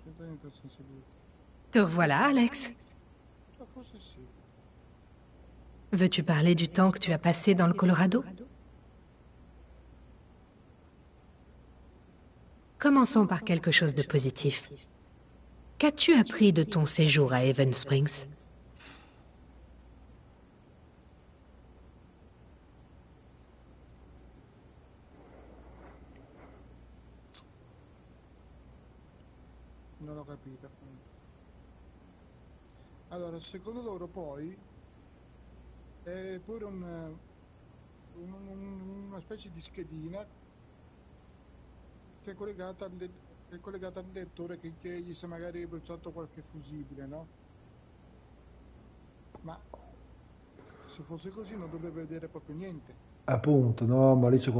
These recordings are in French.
Te revoilà, Alex. Veux-tu parler du temps que tu as passé dans le Colorado? Commençons par quelque chose de positif. Qu'as-tu appris de ton séjour à Haven Springs? Non l'ho capito, appunto. Allora, secondo loro poi è pure una specie di schedina che è collegata al lettore che gli si è magari bruciato qualche fusibile, no? Ma se fosse così non dovrebbe vedere proprio niente. Appunto, no, ma lì c'è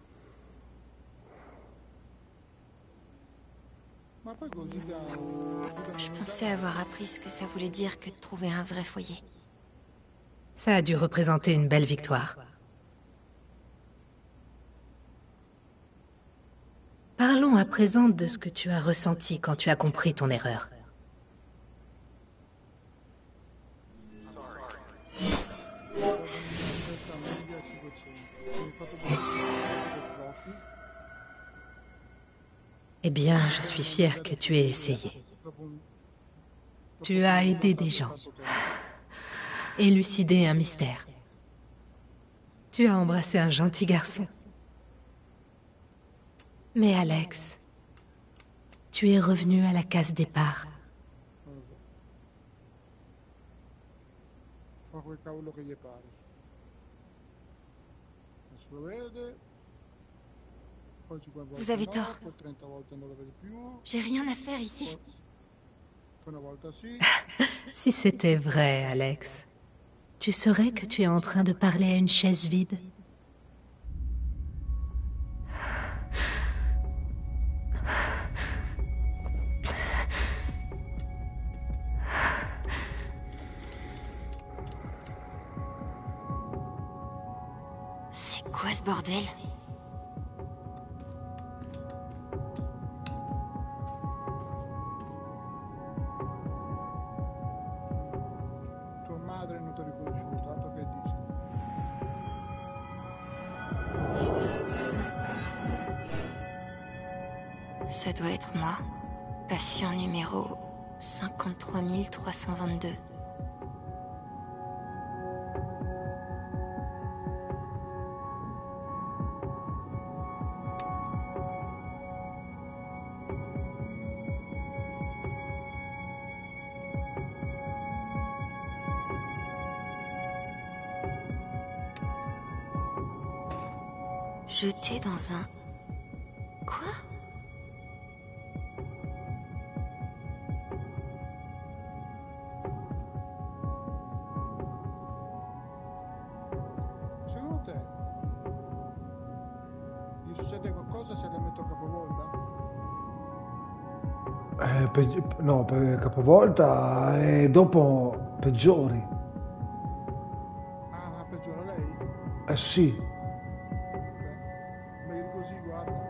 Ma poi così da Je non pensais avoir appris ce que ça voulait dire que de trouver un vrai foyer. Ça a dû représenter une belle victoire. Parlons à présent de ce que tu as ressenti quand tu as compris ton erreur. Eh bien, je suis fière que tu aies essayé. Tu as aidé des gens. Élucidé un mystère. Tu as embrassé un gentil garçon. Mais Alex, tu es revenu à la case départ. fa quel cavolo che gli pare. Adesso lo vede. Poi 50 Vous volte avez no, tort. poi 30 volte non lo vede più. J'ai rien à faire ici. Poi una volta sì. Si c'était vrai, Alex, tu saurais que tu es en train de parler à une chaise vide. C'est quoi ce bordel? Tua madre non ti ha riconosciuto, altro che dici. Ça doit être moi. Patient numéro 53 322. Jeté dans un... Quoi? Secondo te gli succede qualcosa se le metto capovolta? no, per capovolta e dopo peggiori. Ah, ma peggiora lei? Eh sì, Beh, meglio di così, guarda.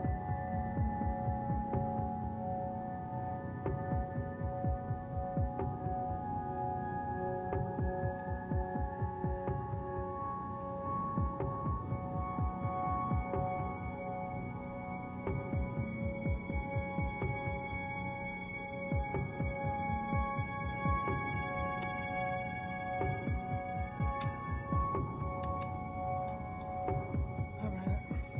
Va bene.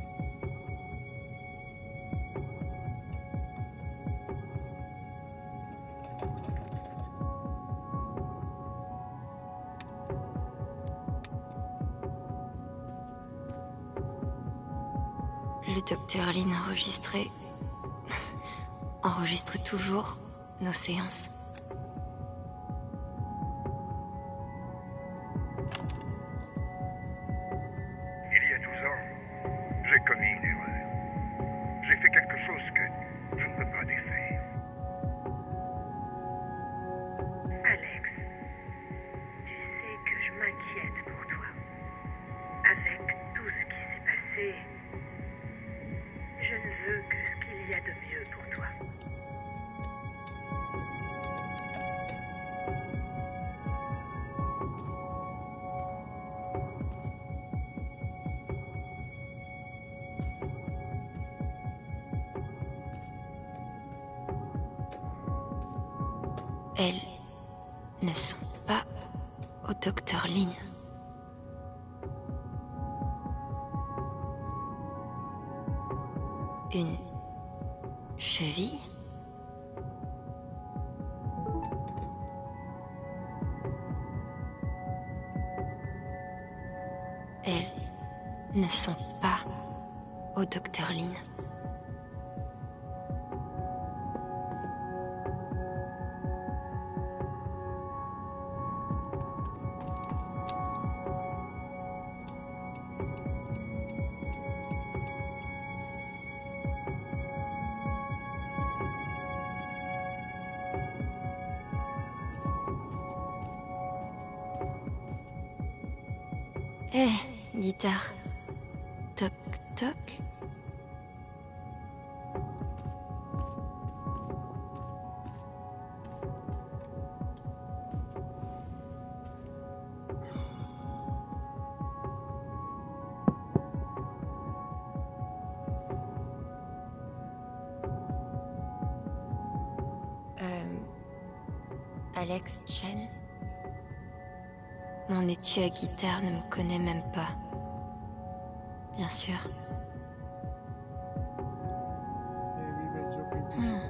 Le docteur Lynn enregistre toujours nos séances. Il y a 12 ans, j'ai commis une erreur. J'ai fait quelque chose que je ne peux pas défaire. Alex, tu sais que je m'inquiète pour toi. Avec tout ce qui s'est passé, je ne veux que ce qu'il y a de mieux pour toi. Elles ne sont pas au docteur Lynn. Une cheville? Elles ne sont pas au docteur Lynn. Hé, guitare. Toc toc. Alex Chen? Mon étui à guitare ne me connaît même pas. Bien sûr. E vive il gioco digitale.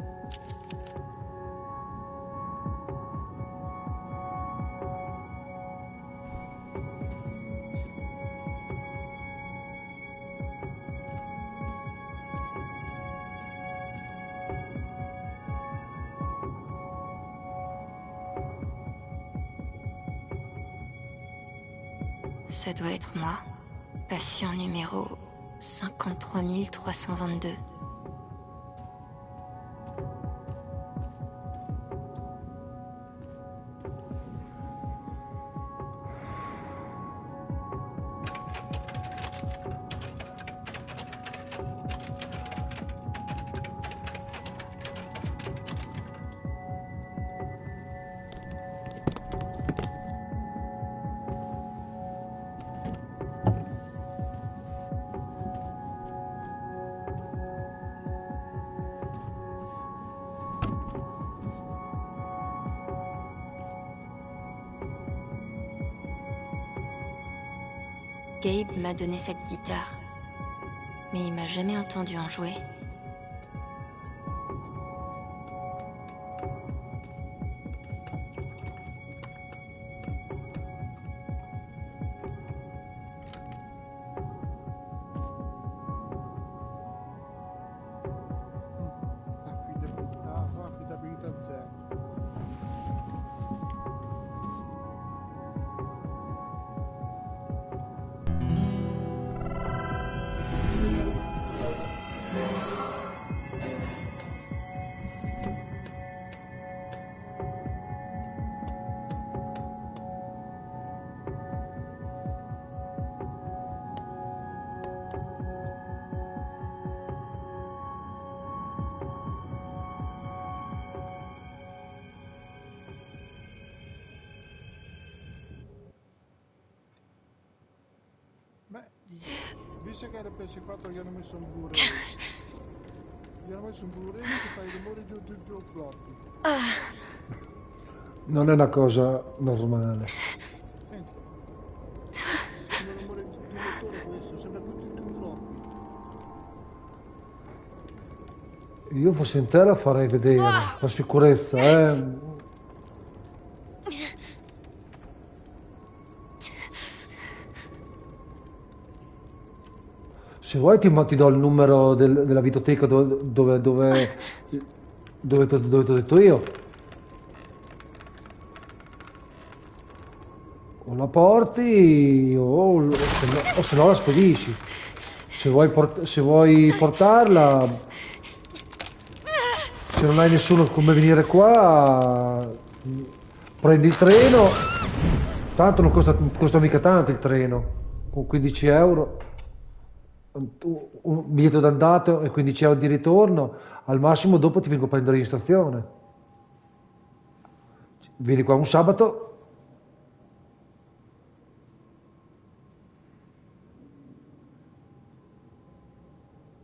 Ça doit être moi. Patient numéro 53322. Gabe m'a donné cette guitare, mais il m'a jamais entendu en jouer. Affidabilità zero. Beh, visto che era PS4 gli hanno messo un Blu-ray. Gli hanno messo un Blu-ray che fa il rumore di un floppy. Non è una cosa normale. Senti. Sembra il rumore di un lettore questo, sembra più di un floppy. Io fossi in terra farei vedere, per sicurezza, Se vuoi ti do il numero della videoteca dove ti ho detto io. O la porti o se no la spedisci. Se vuoi portarla, se non hai nessuno come venire qua, prendi il treno. Tanto non costa mica tanto il treno, con 15 euro. Un biglietto d'andata e 15 euro di ritorno, al massimo dopo ti vengo a prendere in stazione. Vieni qua un sabato.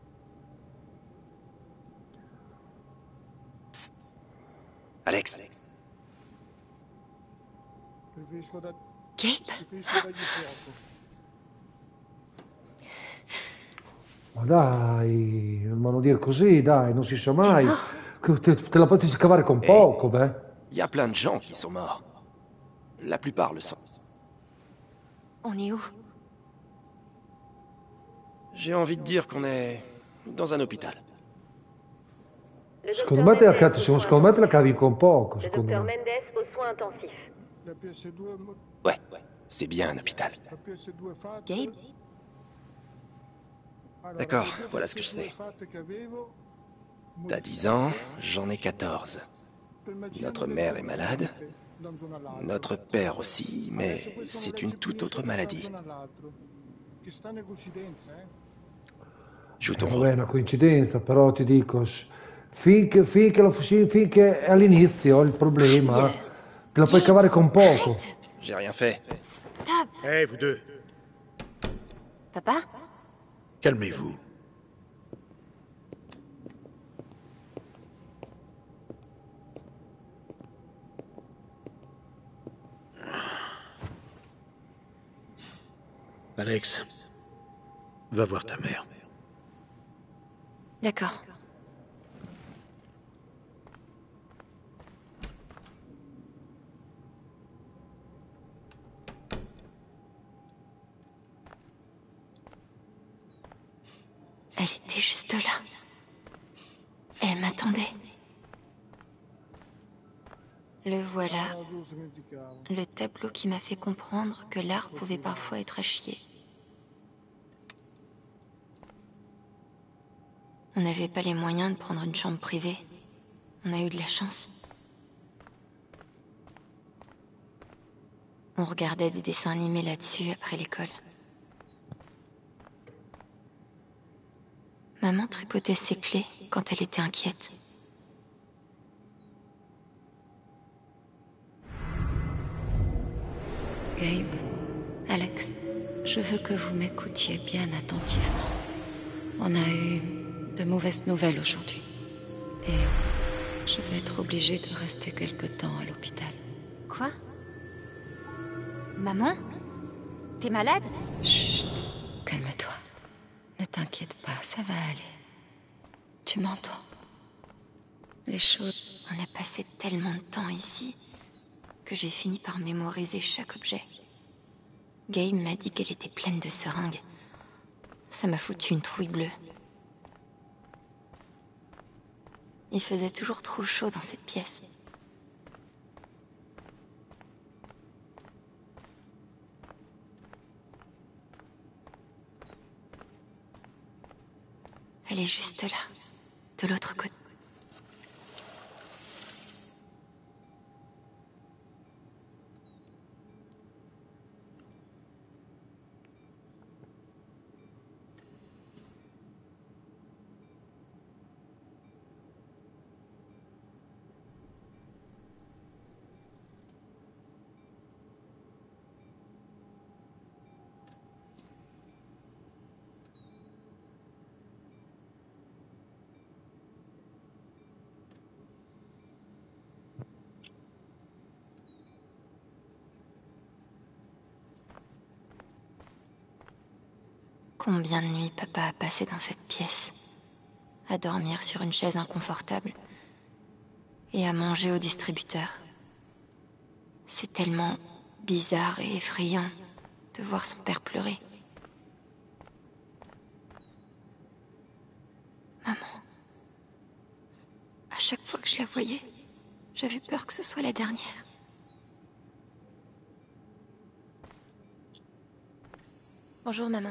Alex, Preferisco, Gabe? preferisco dargli fuoco. Ma dai, non lo dire così, dai, non si sa mai. mort? Te la potresti cavare con poco, beh. Il y a plein de gens qui sont morts. La plupart le sont. On est où? J'ai envie de dire qu'on est dans un hôpital. Secondo me secondo me te la cavi con poco, Le secondo docteur me. Mendes aux soins intensifs. La PS2, Ouais, c'est bien un hôpital. la PS2 fatta. Gabe? Allora, D'accord, le due voilà ce que je PS2 sais. fatte che avevo, T'as 10 ans, j'en ai 14. Notre mère est malade. Notre père aussi, mais c'est une toute autre maladie. Che strane coincidenze, eh? Joue ton Vabbè, è rôle. una coincidenza, però ti dico, finché è all'inizio il problema, te la puoi cavare con poco. J'ai rien fait. Stop! Hé, vous deux, Papa? calmez-vous. Alex, va voir ta mère. D'accord. Elle était juste là. Elle m'attendait. Le voilà, Ah, giusto, dimenticavo. le tableau qui m'a fait comprendre que l'art pouvait parfois être à chier. On n'avait pas les moyens de prendre une chambre privée. On a eu de la chance. On regardait des dessins animés là-dessus après l'école. Maman tripotait ses clés quand elle était inquiète. Gabe, Alex, je veux que vous m'écoutiez bien attentivement. On a eu de mauvaises nouvelles aujourd'hui. Et je vais être obligée de rester quelque temps à l'hôpital. Quoi? Maman? T'es malade? Chut, calme-toi. Ne t'inquiète pas, ça va aller. Tu m'entends? Les choses... On a passé tellement de temps ici que j'ai fini par mémoriser chaque objet. Gabe m'a dit qu'elle était pleine de seringues. Ça m'a foutu une trouille bleue. Il faisait toujours trop chaud dans cette pièce. Elle est juste là, de l'autre côté. Combien de nuits papa a passé dans cette pièce, à dormir sur une chaise inconfortable et à manger au distributeur. C'est tellement bizarre et effrayant de voir son père pleurer. Maman, à chaque fois que je la voyais, j'avais peur que ce soit la dernière. Bonjour maman.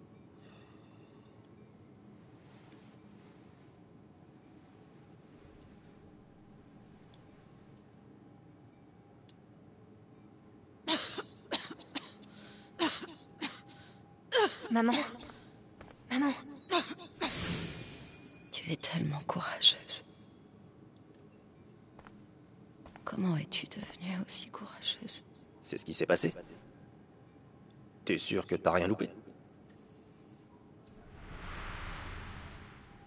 Maman. Maman. Tu es tellement courageuse. Comment es-tu devenue aussi courageuse? C'est ce qui s'est passé. T'es sûr que t'as rien loupé?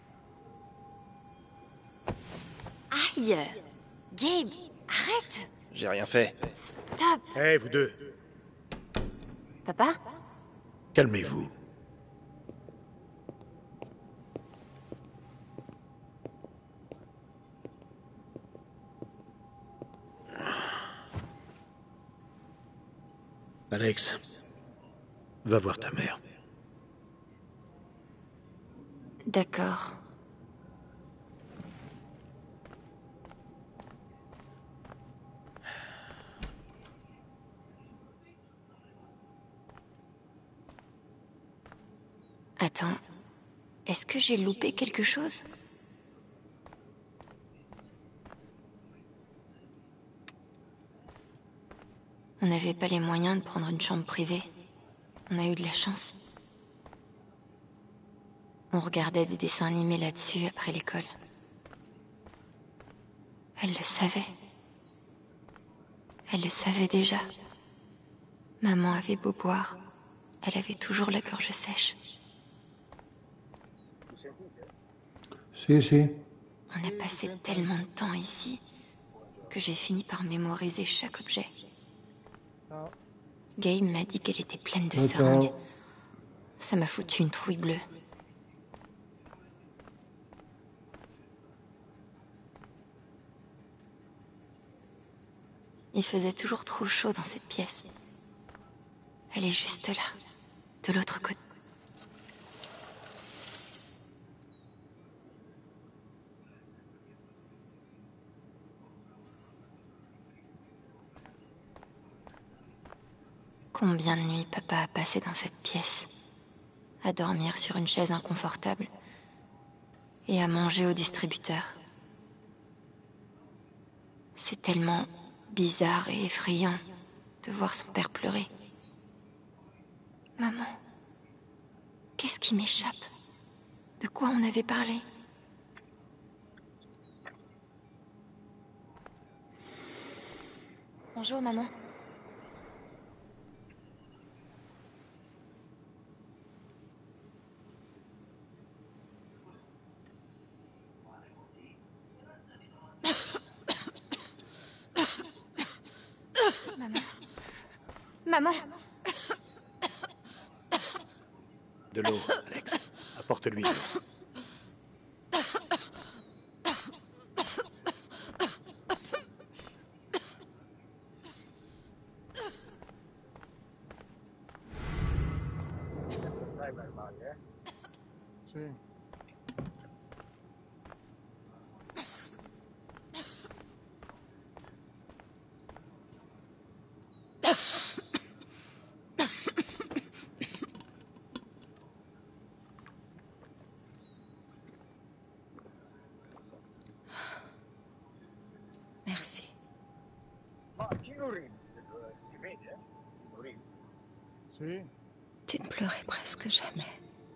Aïe! Gabe, arrête! J'ai rien fait. Stop! Hé, vous deux, Papa? calmez-vous. Alex, va voir ta mère. D'accord. Attends, est-ce que j'ai loupé quelque chose? On n'avait pas les moyens de prendre une chambre privée. On a eu de la chance. On regardait des dessins animés là-dessus après l'école. Elle le savait. Elle le savait déjà. Maman avait beau boire, elle avait toujours la gorge sèche. Si. On a passé tellement de temps ici que j'ai fini par mémoriser chaque objet. Gabe m'a dit qu'elle était pleine de seringues. Ça m'a foutu une trouille bleue. Il faisait toujours trop chaud dans cette pièce. Elle est juste là, de l'autre côté. Combien de nuits papa a passé dans cette pièce, à dormir sur une chaise inconfortable et à manger au distributeur. C'est tellement bizarre et effrayant de voir son père pleurer. Maman, qu'est-ce qui m'échappe? De quoi on avait parlé? Bonjour, maman. Maman. De l'eau, Alex. Apporte-lui de l'eau. Sì. Merci. Sì. Tu ne pleurais presque jamais.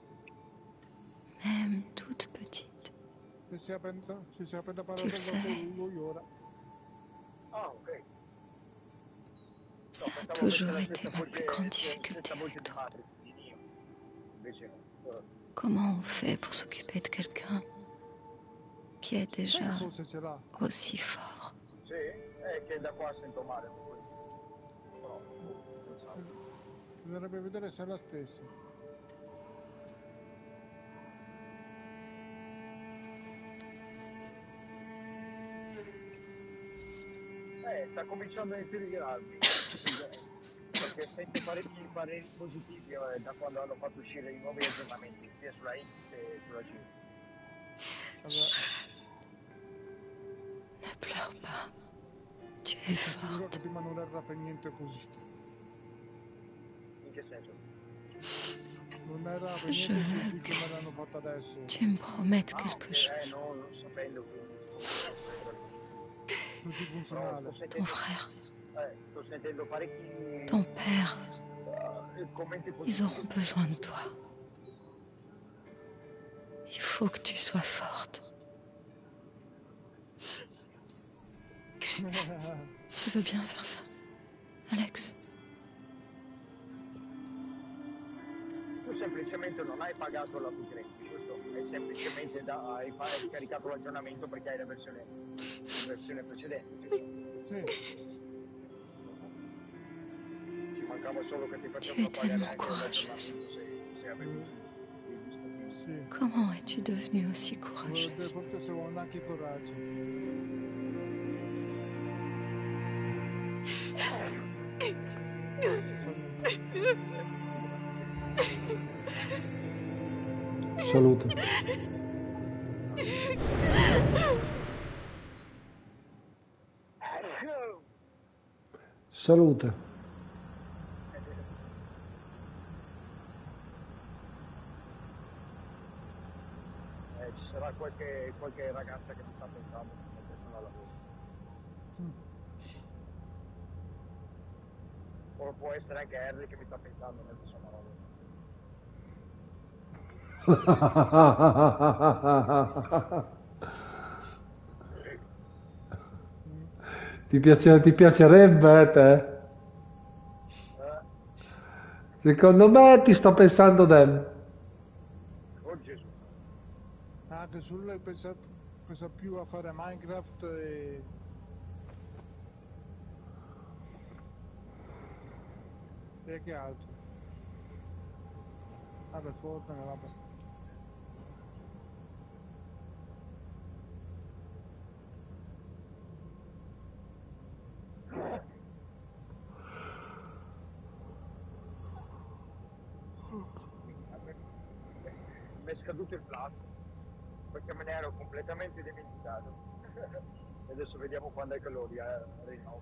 Même toute petite. Se si apre da Tu le parlare savais. con lui ora. Ça a toujours été ma plus grande difficulté avec toi. Comment on fait pour s'occuper de quelqu'un qui est déjà Forse ce l'ha. aussi fort? Bisognerebbe vedere se è la stessa. Sta cominciando a intrigare perché sento parecchi pareri positivi da quando hanno fatto uscire i nuovi aggiornamenti sia sulla X che sulla C. Ne pleure pas. Tu es Sicuro forte. che prima non era per niente così. In che senso? Non era per Je niente veux così come l'hanno fatto adesso. Tu me promettes quelque chose. No, non sapendo Così funzionale. Ton frère, sto sentendo parecchi ton père, commenti ils auront besoin de toi. Il faut que tu sois forte. Tu veux bien faire ça, Alex? Tu semplicemente non hai pagato l'upgrade, giusto? È semplicemente hai caricato l'aggiornamento perché hai la versione precedente, giusto? Sì. mancava solo che ti Tu facevano es pagare tellement anche courageuse. se avevi i disturbi. Sì. Comment es-tu devenue aussi Volevo courageuse? forse avevano anche coraggio. Salute. Salute. Ci sarà qualche ragazza che mi sta pensando mentre sono al lavoro. O può essere anche Harry che mi sta pensando mentre sono al lavoro. Ti piacerebbe, te? Secondo me ti sto pensando Dan. Oh Gesù. Anche su lei pensa più a fare Minecraft e che altro. Vabbè, Fortnite, vabbè. Mi è scaduto il plus perché me ne ero completamente dimenticato. E adesso vediamo quando è che lo rinnovo.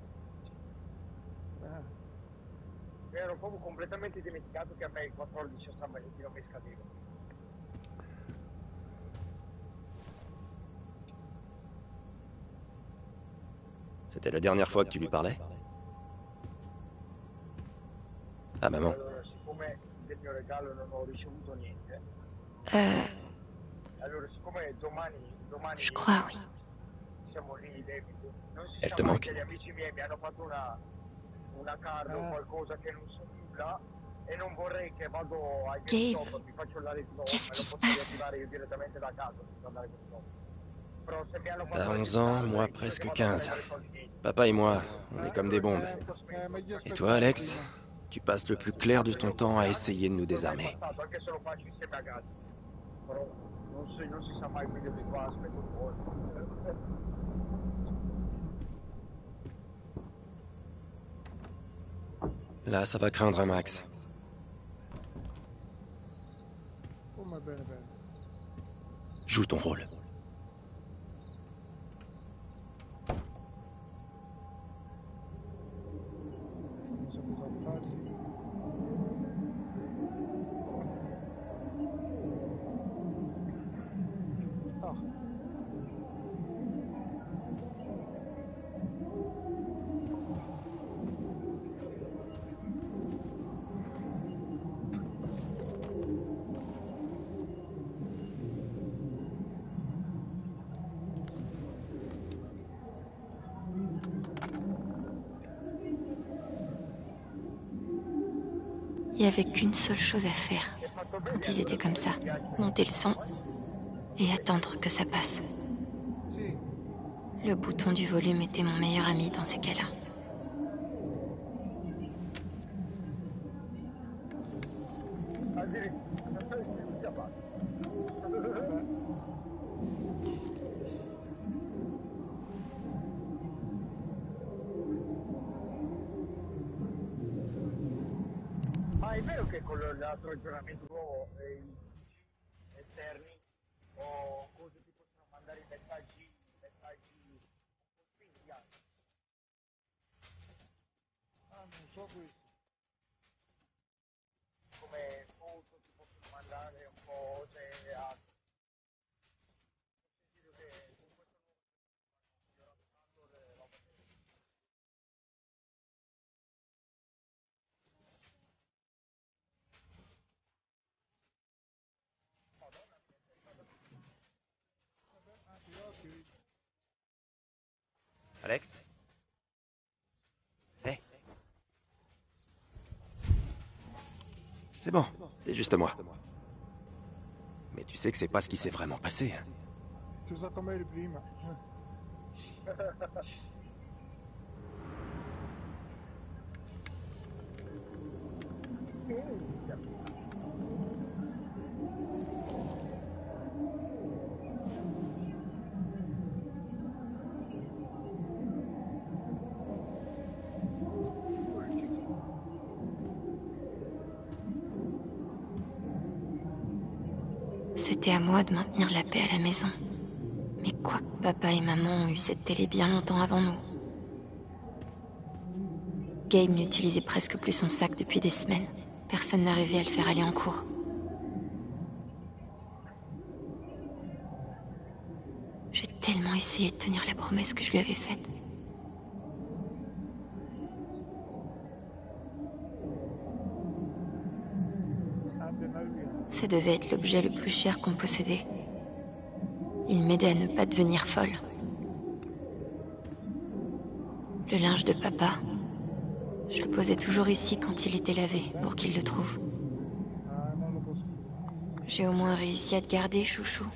Mi ero proprio completamente dimenticato che a me il 14 a San Valentino mi scadeva. C'était la dernière fois que tu lui parlais? Ah, maman. Allora, siccome del mio regalo non ho ricevuto niente, allora siccome domani Je crois, oui. siamo lì, David, non si Elle sa te mai manque? che gli amici miei mi hanno fatto una card o qualcosa che non so nulla e non vorrei che vado a GameStop, mi faccio la ritrovo, me lo posso riattivare io direttamente da casa senza andare a GameStop. Però se mi hanno fatto T'as 11 ans, moi presque 15. Papa et moi, on est comme des bombes. Et toi, Alex? Tu passes le plus clair de ton temps à essayer de nous désarmer. anche se lo faccio insieme a Gatti. Però non si sa mai, quindi io dico aspetta un po'. Là, ça va craindre un max. Come bene. Joue ton rôle. Il n'y avait qu'une seule chose à faire quand ils étaient comme ça. Monter le son et attendre que ça passe. Le bouton du volume était mon meilleur ami dans ces cas-là. Ma è vero che con l'altro aggiornamento nuovo esterni o cose ti possono mandare i messaggi spinti anche? Ah, non so questo. Come foto ti possono mandare un po' cose a... Ho sentito che con questo nuovo aggiornato le robe Alex? Hé. C'est bon, c'est juste moi. Mais tu sais que c'est pas ce qui s'est vraiment passé. Hein. Tu sa come eri prima. C'était à moi de maintenir la paix à la maison. Mais quoi que papa et maman ont eu cette télé bien longtemps avant nous. Gabe n'utilisait presque plus son sac depuis des semaines. Personne n'arrivait à le faire aller en cours. J'ai tellement essayé de tenir la promesse que je lui avais faite. Ça devait être l'objet le plus cher qu'on possédait. Il m'aidait à ne pas devenir folle. Le linge de papa, je le posais toujours ici quand il était lavé, pour qu'il le trouve. J'ai au moins réussi à te garder, chouchou.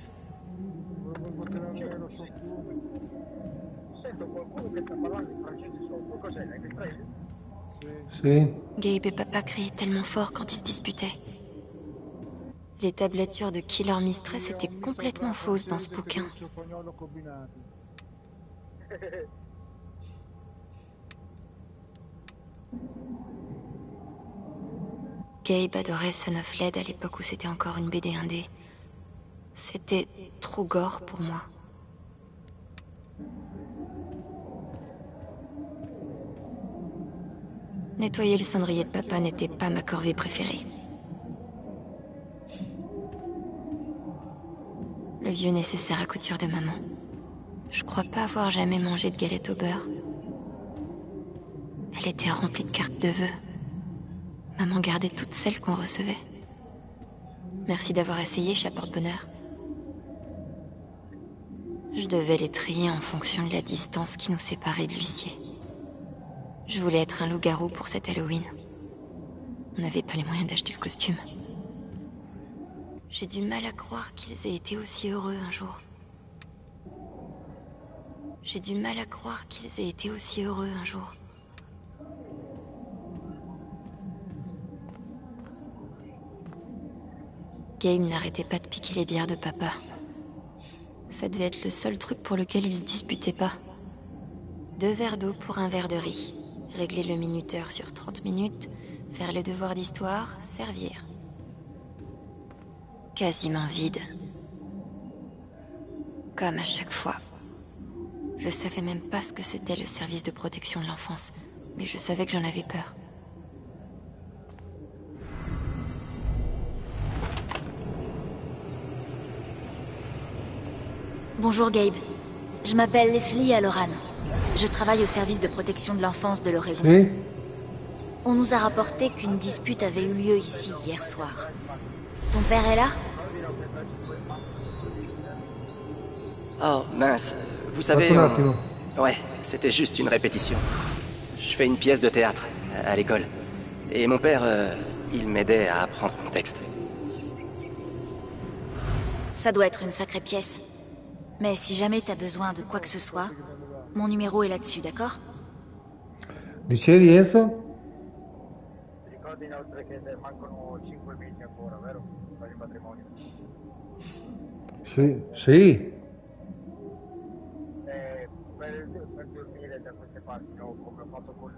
Si. Gabe et papa criaient tellement fort quand ils se disputaient. Les tablatures de Killer Mistress étaient complètement fausses dans ce bouquin. Gabe adorait Son of Lead à l'époque où c'était encore une BD indé. C'était trop gore pour moi. Nettoyer le cendrier de papa n'était pas ma corvée préférée. Le vieux nécessaire à couture de maman. Je crois pas avoir jamais mangé de galette au beurre. Elle était remplie de cartes de vœux. Maman gardait toutes celles qu'on recevait. Merci d'avoir essayé, chat porte-bonheur. Je devais les trier en fonction de la distance qui nous séparait de l'huissier. Je voulais être un loup-garou pour cet Halloween. On n'avait pas les moyens d'acheter le costume. J'ai du mal à croire qu'ils aient été aussi heureux un jour. J'ai du mal à croire qu'ils aient été aussi heureux un jour. Gabe n'arrêtait pas de piquer les bières de papa. Ça devait être le seul truc pour lequel il se disputait pas. 2 verres d'eau pour un verre de riz. Régler le minuteur sur 30 minutes, faire le devoir d'histoire, servir. Quasiment vide. Comme à chaque fois. Je savais même pas ce que c'était le service de protection de l'enfance, mais je savais que j'en avais peur. Bonjour Gabe. Je m'appelle Leslie Halloran. Je travaille au service de protection de l'enfance de l'Oregon. Oui. On nous a rapporté qu'une dispute avait eu lieu ici hier soir. Ton père est là? Oh, mince. Vous savez... Ouais, c'était juste une répétition. Je fais une pièce de théâtre à l'école. Et mon père, il m'aidait à apprendre mon texte. Ça doit être une sacrée pièce. Mais si jamais t'as besoin de quoi que ce soit, mon numéro est là-dessus, d'accord? Dicevi, Enzo? Ricordi inoltre che mancano 5 mesi ancora, vero? Per il matrimonio. Sì, sì. Per dormire da queste parti, no? Come ho fatto con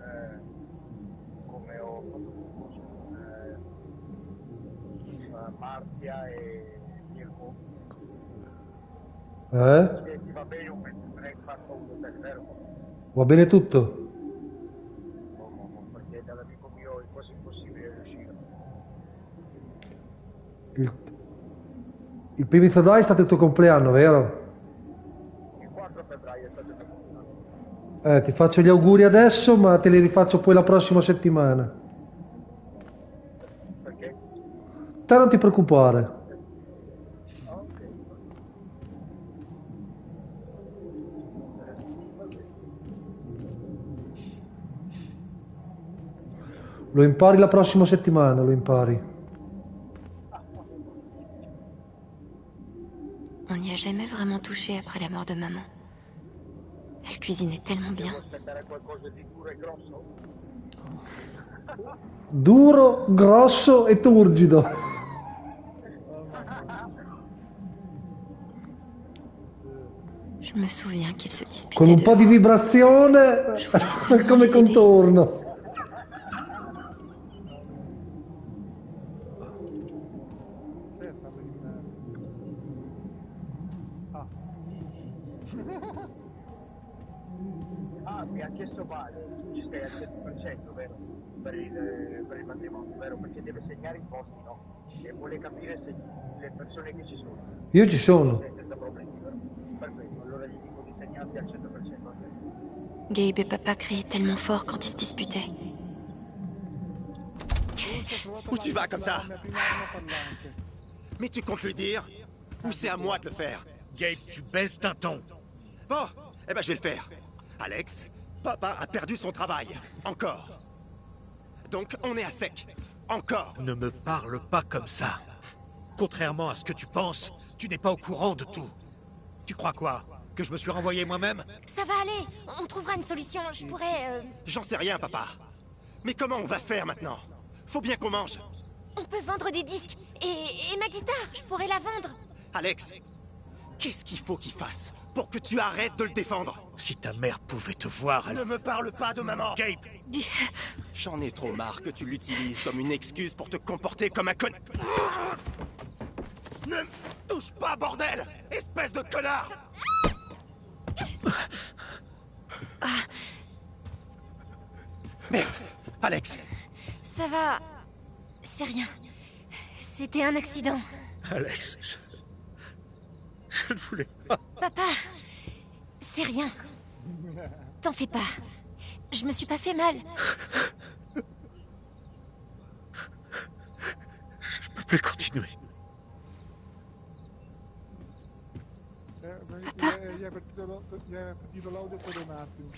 Marzia e Mirko. Ti va bene un breakfast o un hotel, vero? Va bene tutto? Perché dall'amico mio è quasi impossibile riuscire. Il primo febbraio è stato il tuo compleanno, vero? Il 4 febbraio è stato il mio compleanno. Ti faccio gli auguri adesso, ma te li rifaccio poi la prossima settimana. Perché? Te non ti preoccupare. Lo impari la prossima settimana, lo impari. On n'y a jamais vraiment touché après la mort de maman. Elle cuisinait tellement bien. Duro, grosso e turgido. Je me souviens qu'il se disputait. Con un po' di vibrazione come contorno. mi ha chiesto Vale, tu ci sei al 100%, vero? Per il matrimonio, vero? Perché deve segnare i posti, no? E vuole capire se le persone che ci sono. Io ci sono. Senza problemi, vero? Perfetto, allora gli dico di segnarti al 100% anche. Gabe et papa criaient tellement fort quand ils se disputaient. Où tu vas comme ça? Mais tu comptes lui dire? Ou c'est à moi de le faire? Gabe, tu baisses d'un ton. Bon, eh ben je vais le faire. Alex, papa a perdu son travail. Encore. Donc on est à sec. Encore. Ne me parle pas comme ça. Contrairement à ce que tu penses, tu n'es pas au courant de tout. Tu crois quoi? Que je me suis renvoyé moi-même? Ça va aller, on trouvera une solution, je pourrais... J'en sais rien, papa. Mais comment on va faire maintenant? Faut bien qu'on mange. On peut vendre des disques, et ma guitare, je pourrais la vendre. Alex, qu'est-ce qu'il faut qu'il fasse pour que tu arrêtes de le défendre? Si ta mère pouvait te voir, elle... Ne me parle pas de maman! Gabe! J'en ai trop marre que tu l'utilises comme une excuse pour te comporter comme un con... Ne me touche pas, bordel! Espèce de connard! Merde! Alex! Ça va... C'est rien. C'était un accident. Alex, je ne voulais pas... Papa, c'est rien. T'en fais pas. Je me suis pas fait mal. Je peux plus continuer. Papa. Gli è partito l'audio per un attimo.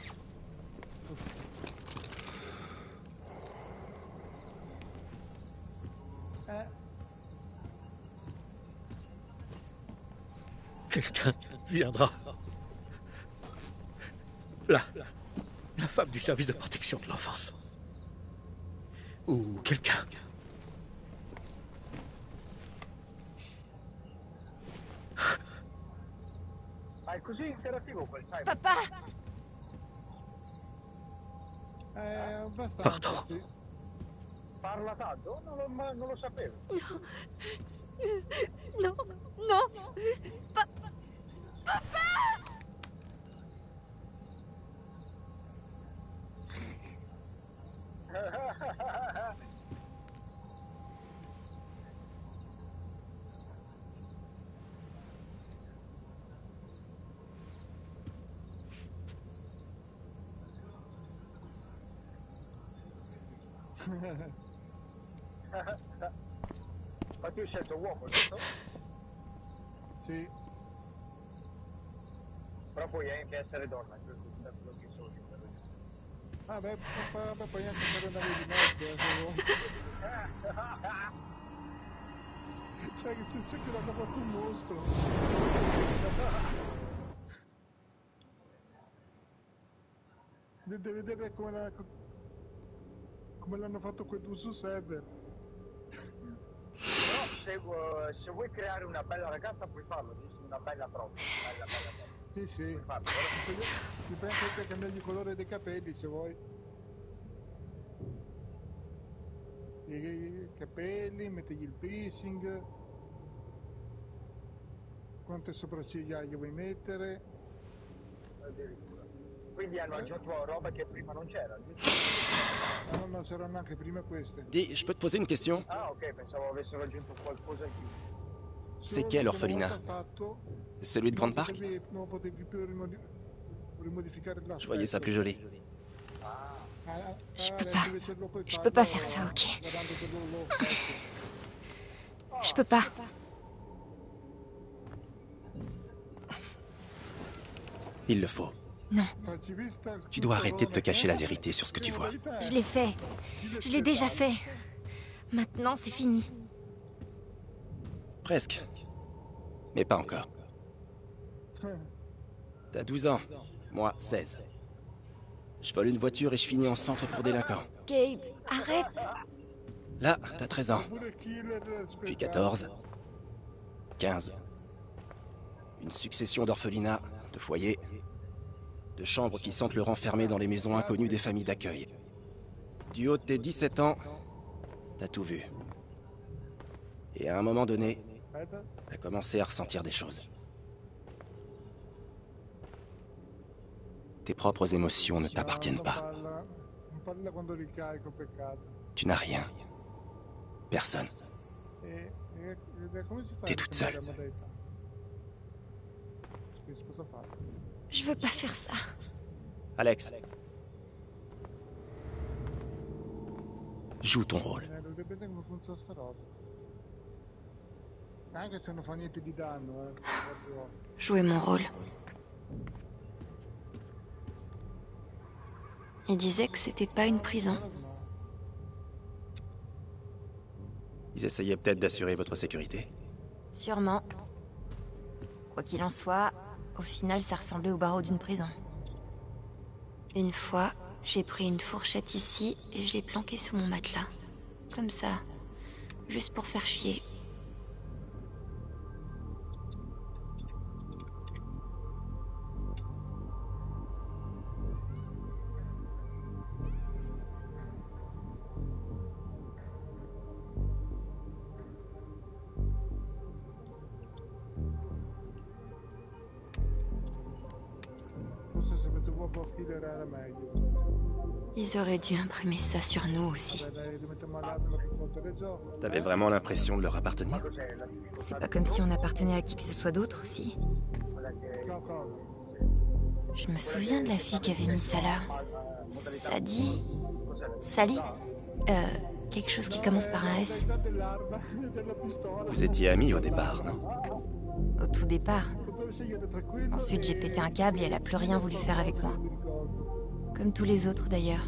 Quelqu'un viendra. La femme du service de protection de l'enfance. Ou quelqu'un. Ma è così interattivo quel Simon? Papa! Abbastanza, Pardon. sì. Parla tanto? Non lo sapevo. No, no. Papa! Ma tu hai scelto uomo, giusto? Sì. Però puoi anche essere donna, giusto? Da quello che so io. Ah beh, puoi anche fare una via di mezzo, se vuoi. Cioè che c'è che l'hanno fatto un mostro. Devi vedere come l'hanno fatto quel due su server. Però se vuoi creare una bella ragazza puoi farlo, giusto? Una bella propria. Bella. Sì, sì. Farlo, Ti puoi anche cambiare il colore dei capelli se vuoi. I capelli, mettigli il piercing. Quante sopracciglia gli vuoi mettere? Quindi hanno aggiunto roba che prima non c'era, giusto? No, c'erano anche prima queste. Dis, je peux te poser une question? Ah ok, pensavo avessero aggiunto qualcosa in più. C'est quel orphelinat? Celui de Grande Park? Non potevi più rimodificare l'aspetto. Je voyais ça plus joli. Je peux pas faire ça, ok? Je peux pas. Il le faut. Non. Tu dois arrêter de te cacher la vérité sur ce que tu vois. Je l'ai fait. Je l'ai déjà fait. Maintenant, c'est fini. Presque. Mais pas encore. T'as 12 ans, moi 16. Je vole une voiture et je finis en centre pour délinquants. Gabe, arrête. Là, t'as 13 ans. Puis 14. 15. Une succession d'orphelinats, de foyers, de chambres qui sentent le renfermer dans les maisons inconnues des familles d'accueil. Du haut de tes 17 ans, t'as tout vu. Et à un moment donné, t'as commencé à ressentir des choses. Tes propres émotions ne t'appartiennent pas. Tu n'as rien. Personne. T'es toute seule. Je veux pas faire ça. Alex. Joue ton rôle. Jouer mon rôle. Il disait que c'était pas une prison. Ils essayaient peut-être d'assurer votre sécurité. Sûrement. Quoi qu'il en soit, au final ça ressemblait au barreau d'une prison. Une fois, j'ai pris une fourchette ici et je l'ai planquée sous mon matelas. Comme ça. Juste pour faire chier. Ils auraient dû imprimer ça sur nous aussi. T'avais vraiment l'impression de leur appartenir? C'est pas comme si on appartenait à qui que ce soit d'autre, si. Je me souviens de la fille qui avait mis ça là. Sadie? Sally? Quelque chose qui commence par un S. Vous étiez amis au départ, non? Au tout départ. Ensuite, j'ai pété un câble et elle a plus rien voulu faire avec moi. Comme tous les autres, d'ailleurs.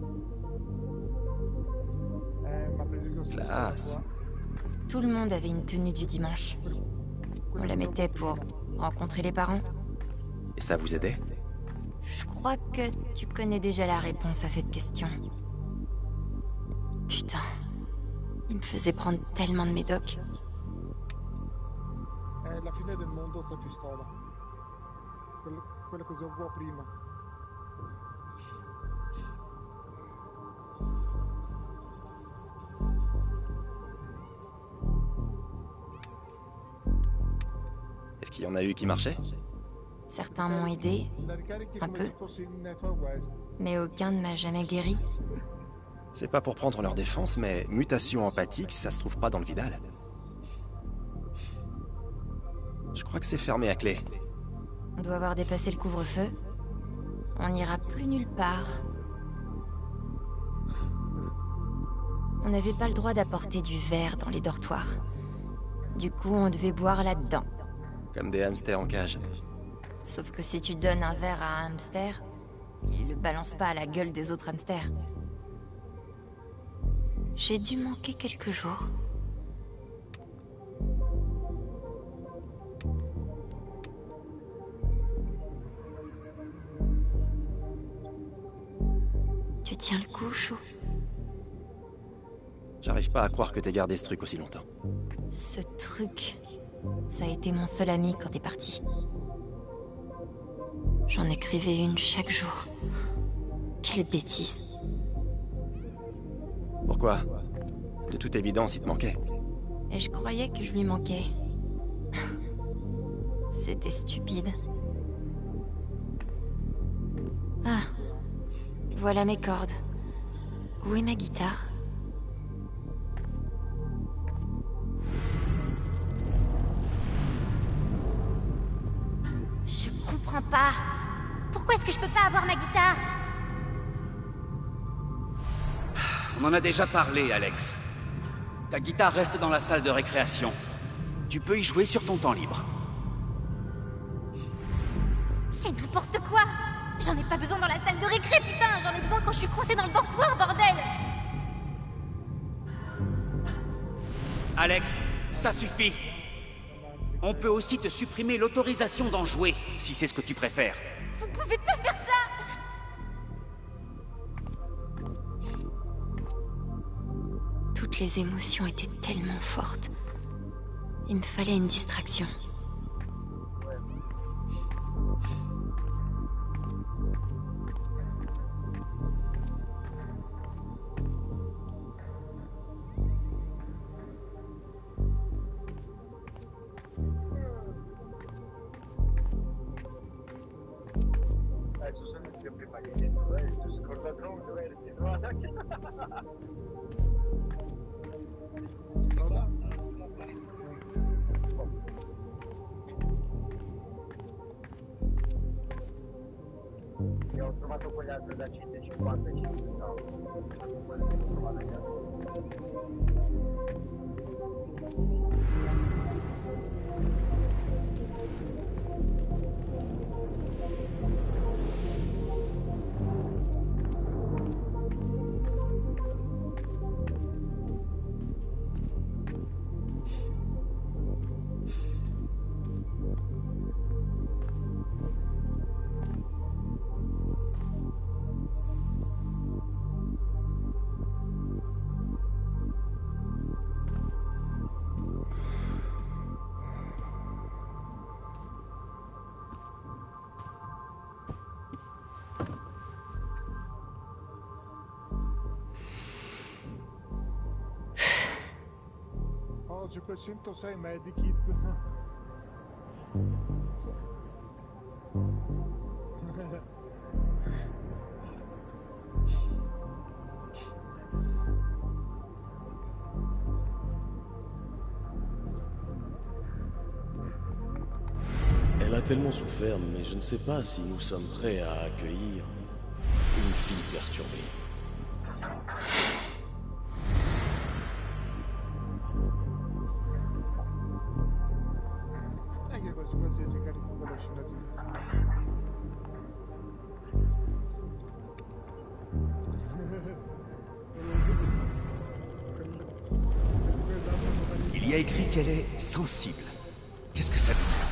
Classe. Tout le monde avait une tenue du dimanche. On la mettait pour rencontrer les parents. Et ça vous aidait? Je crois que tu connais déjà la réponse à cette question. Putain. Il me faisait prendre tellement de médocs. La fine del mondo sta pistola. Quella che usavo prima. Est-ce qu'il y en a eu qui marchaient? Certains m'ont aidé, un peu, mais aucun ne m'a jamais guéri. C'est pas pour prendre leur défense, mais mutation empathique, ça se trouve pas dans le Vidal. Je crois que c'est fermé à clé. On doit avoir dépassé le couvre-feu. On n'ira plus nulle part. On n'avait pas le droit d'apporter du verre dans les dortoirs. Du coup, on devait boire là-dedans. Comme des hamsters en cage. Sauf que si tu donnes un verre à un hamster, il le balance pas à la gueule des autres hamsters. J'ai dû manquer quelques jours. Tu tiens le coup, Chou? J'arrive pas à croire que t'aies gardé ce truc aussi longtemps. Ce truc, ça a été mon seul ami quand t'es parti. J'en écrivais une chaque jour. Quelle bêtise. Pourquoi? De toute évidence, il te manquait. Et je croyais que je lui manquais. C'était stupide. Ah, voilà mes cordes. Où est ma guitare? Je comprends pas. Pourquoi est-ce que je peux pas avoir ma guitare? On en a déjà parlé, Alex. Ta guitare reste dans la salle de récréation. Tu peux y jouer sur ton temps libre. C'est n'importe quoi. J'en ai pas besoin dans la salle de récré, putain. J'en ai besoin quand je suis coincée dans le dortoir, bordel. Alex, ça suffit. On peut aussi te supprimer l'autorisation d'en jouer, si c'est ce que tu préfères. Vous pouvez pas faire ça. Toutes les émotions étaient tellement fortes. Il me fallait une distraction. Io ho trovato quelle altre da 150 e 160. Quelle che ho trovato gli altri. Oggi quel 106 Medikit. Elle a tellement souffert, mais je ne sais pas si nous sommes prêts à accueillir une fille perturbée. Il y a écrit qu'elle est sensible. Qu'est-ce que ça veut dire?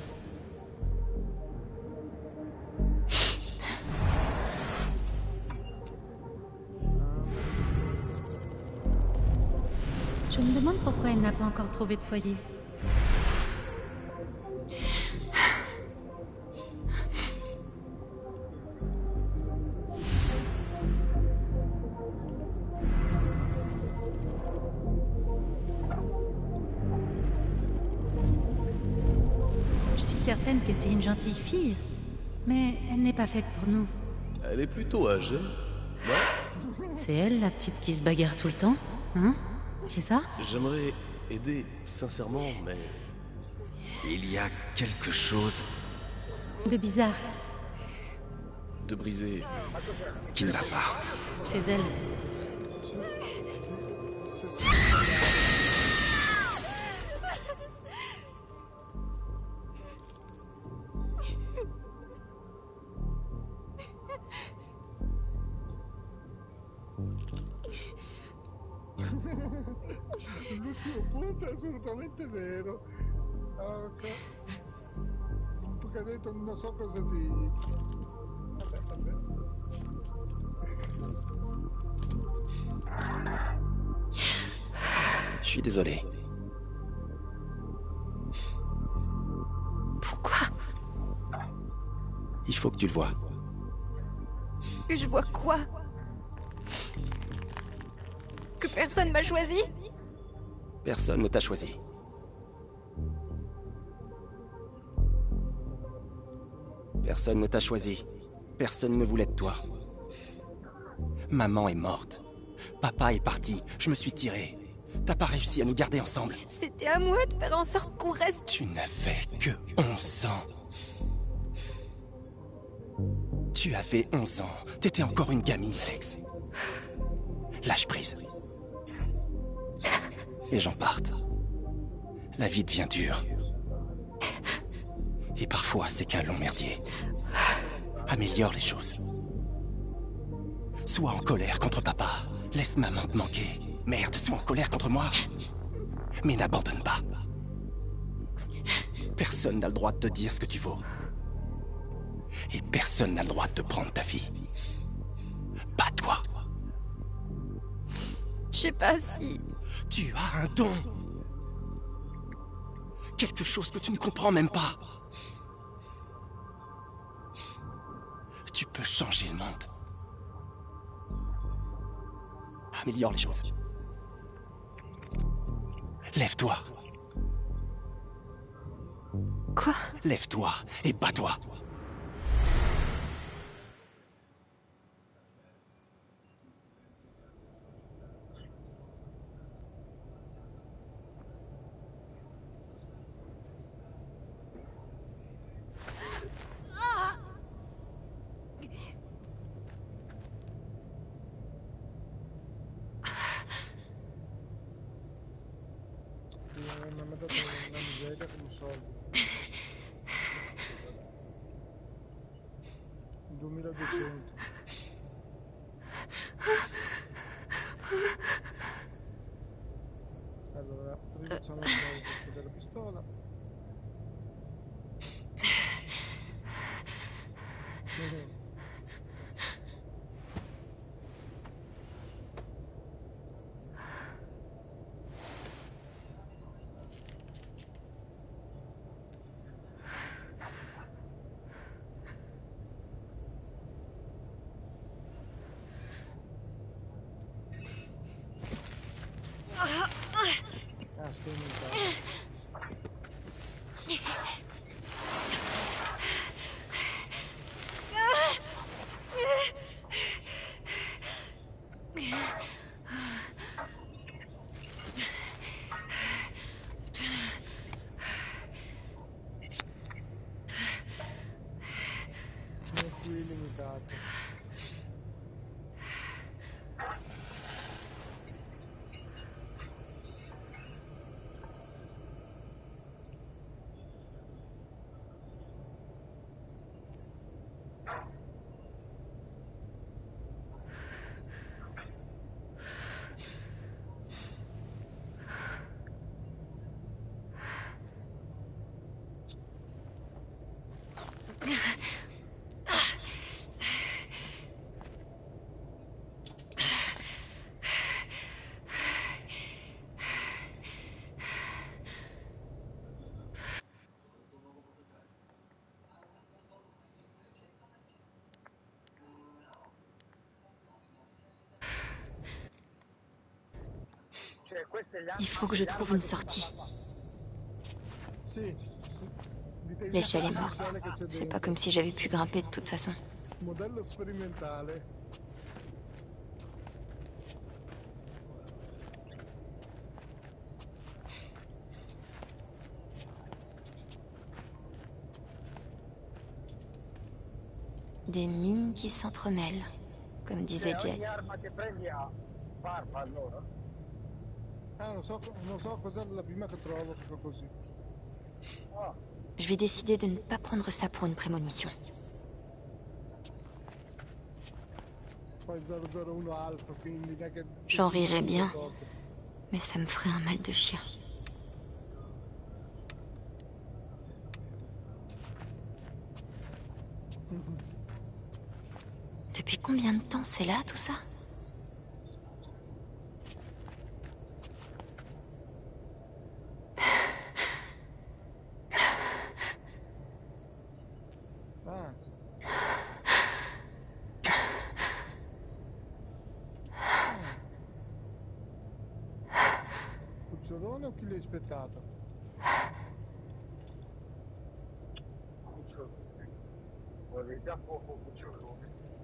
Je me demande pourquoi elle n'a pas encore trouvé de foyer. Je suis certaine que c'est une gentille fille, mais elle n'est pas faite pour nous. Elle est plutôt âgée, non? C'est elle, la petite qui se bagarre tout le temps, hein? C'est ça? J'aimerais aider, sincèrement, mais... Il y a quelque chose... de bizarre. De brisé... qui ne va pas. Chez elle. L'ultimo punto è assolutamente vero. Ok. Perché ha detto non so cosa dirgli. Vabbè. Je suis désolé. Pourquoi? Il faut que tu le vois. Que je vois quoi? Que personne m'a choisi? Personne ne t'a choisi. Personne ne t'a choisi. Personne ne voulait de toi. Maman est morte. Papa est parti. Je me suis tiré. T'as pas réussi à nous garder ensemble. C'était à moi de faire en sorte qu'on reste... Tu n'avais que 11 ans. Tu avais 11 ans. T'étais encore une gamine, Alex. Lâche prise. Les gens partent. La vie devient dure. Et parfois, c'est qu'un long merdier. Améliore les choses. Sois en colère contre papa. Laisse maman te manquer. Merde, sois en colère contre moi. Mais n'abandonne pas. Personne n'a le droit de te dire ce que tu vaux. Et personne n'a le droit de te prendre ta vie. Bats-toi. Je sais pas si... Tu as un don. Quelque chose que tu ne comprends même pas. Tu peux changer le monde. Améliore les choses. Lève-toi. Quoi? Lève-toi et bats-toi. mi ha dato una miseria come soldi. 2200. Allora, rifacciamo il della pistola. Il faut que je trouve une sortie. L'échelle est morte. C'est pas comme si j'avais pu grimper de toute façon. Modello sperimentale. Des mines qui s'entremêlent, comme disait Jed. Ah, non so cos'è la prima che trovo così. Je vais décider de ne pas prendre ça pour une prémonition. Poi 001 Alpha, quindi j'en rirais bien, mais ça me ferait un mal de chien. Depuis combien de temps c'est là, tout ça? Cucciolone o chi l'hai aspettato? Cucciolone. Vorrei già poco cucciolone.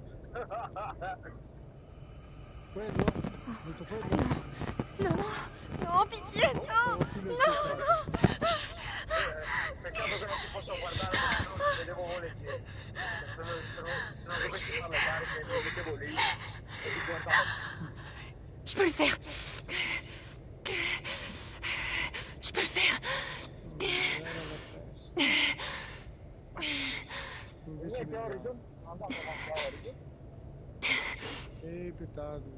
Quello? Detto quello? No, no, pitié, no, no. Peccato che non ti posso guardare perché non ti vedevo volentieri. Se non dovessi farle cariche, mi mettevo lì e ti guardavo. Je peux le faire. Je peux le faire. Niente, Horizon? Andiamo avanti a Horizon. Più tardi.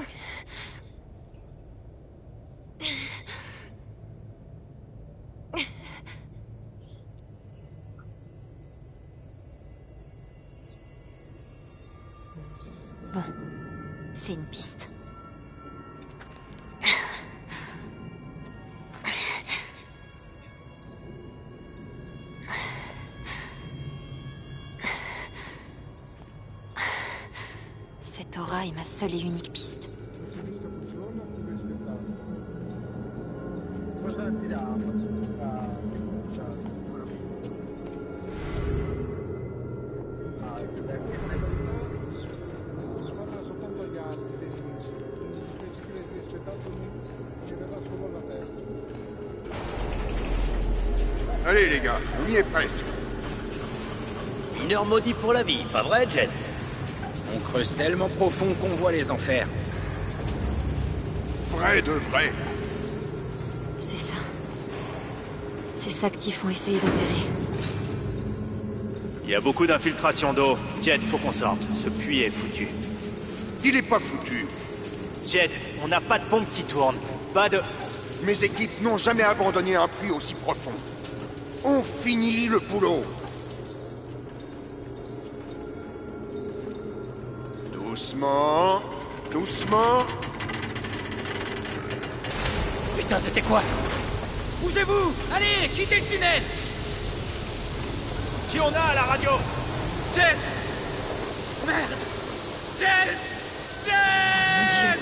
Bon, c'est une piste. Cette aura est ma seule et unique piste. Allez les gars, on y est presque. Mineur maudit pour la vie, pas vrai, Jed? On creuse tellement profond qu'on voit les enfers. Vrai de vrai. C'est ça. C'est ça que Typhon essayait d'enterrer. Il y a beaucoup d'infiltration d'eau. Jed, faut qu'on sorte. Ce puits est foutu. Il est pas foutu. Jed, on n'a pas de pompe qui tourne. Pas de... Mes équipes n'ont jamais abandonné un puits aussi profond. On finit le boulot. Doucement. Doucement. Putain, c'était quoi? Bougez-vous! Allez, quittez le tunnel! Qui on a à la radio? Jed! Merde! Jed! Jed!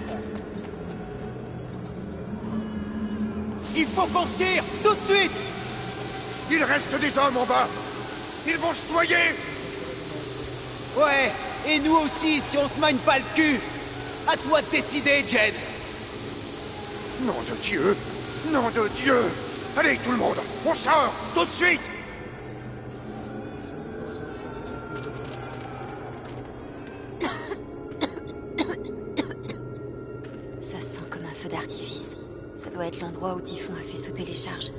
Il faut qu'on se tire! Tout de suite! Il reste des hommes en bas! Ils vont se noyer! Ouais, et nous aussi si on se magne pas le cul! À toi de décider, Jed! Nom de Dieu! Nom de Dieu! Allez, tout le monde! On sort! Tout de suite! Ça sent comme un feu d'artifice. Ça doit être l'endroit où Typhon a fait sauter les charges.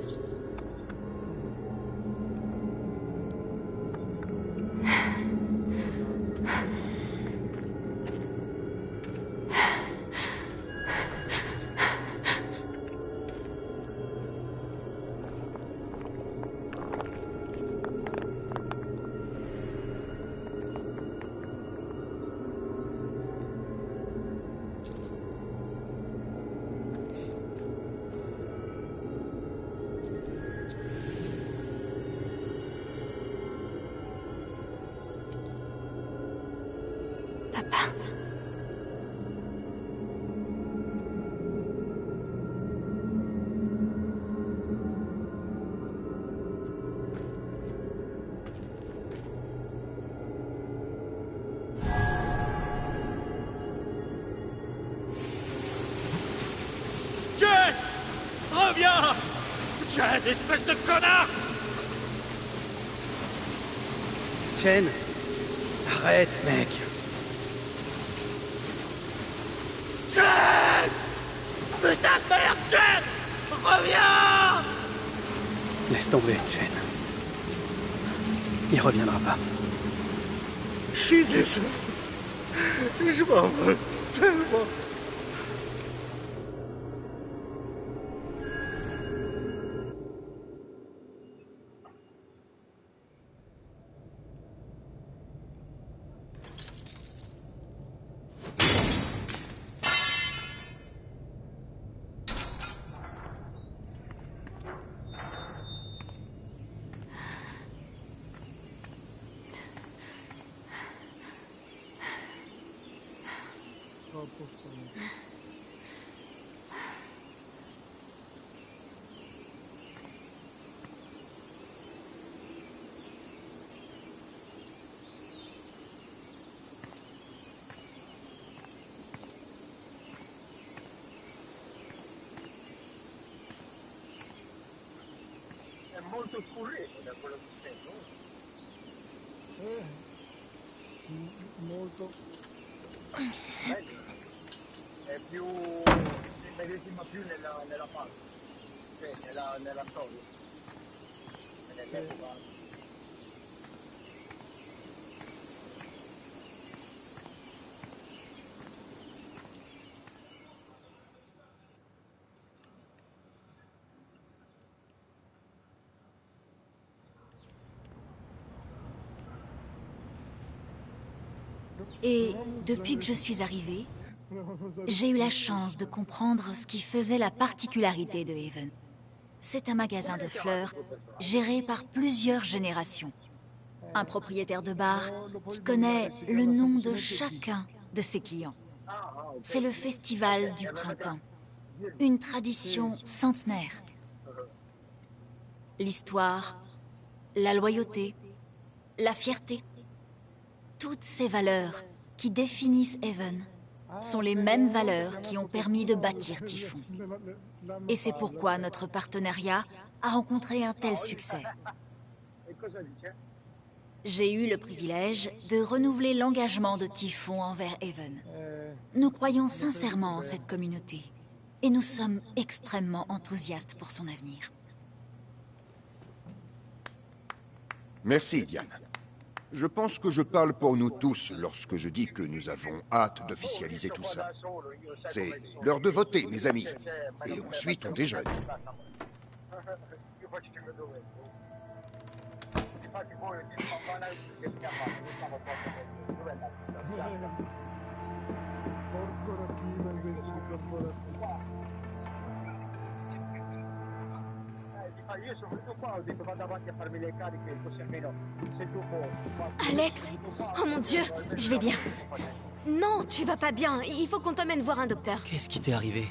Reviens! Jed, espèce de connard! Chen, arrête, mec. Jed! Putain de merde, Jed! Reviens! Laisse tomber, Chen. Il reviendra pas. Je suis désolé. Je m'en veux tellement. Molto scurrito da quello che sento. Molto. È più... si medesima più nella parte, cioè nella storia. Nell'epoca. Et depuis que je suis arrivée, j'ai eu la chance de comprendre ce qui faisait la particularité de Haven. C'est un magasin de fleurs géré par plusieurs générations. Un propriétaire de bar qui connaît le nom de chacun de ses clients. C'est le festival du printemps, une tradition centenaire. L'histoire, la loyauté, la fierté, toutes ces valeurs qui définissent Haven sont les mêmes valeurs qui ont permis de bâtir Typhon. Et c'est pourquoi notre partenariat a rencontré un tel succès. J'ai eu le privilège de renouveler l'engagement de Typhon envers Haven. Nous croyons sincèrement en cette communauté et nous sommes extrêmement enthousiastes pour son avenir. Merci, Diane. Je pense que je parle pour nous tous lorsque je dis que nous avons hâte d'officialiser tout ça. C'est l'heure de voter, mes amis. Et ensuite, on déjeune. Alex! Oh mon Dieu! Je vais bien. Non, tu vas pas bien. Il faut qu'on t'emmène voir un docteur. Qu'est-ce qui t'est arrivé?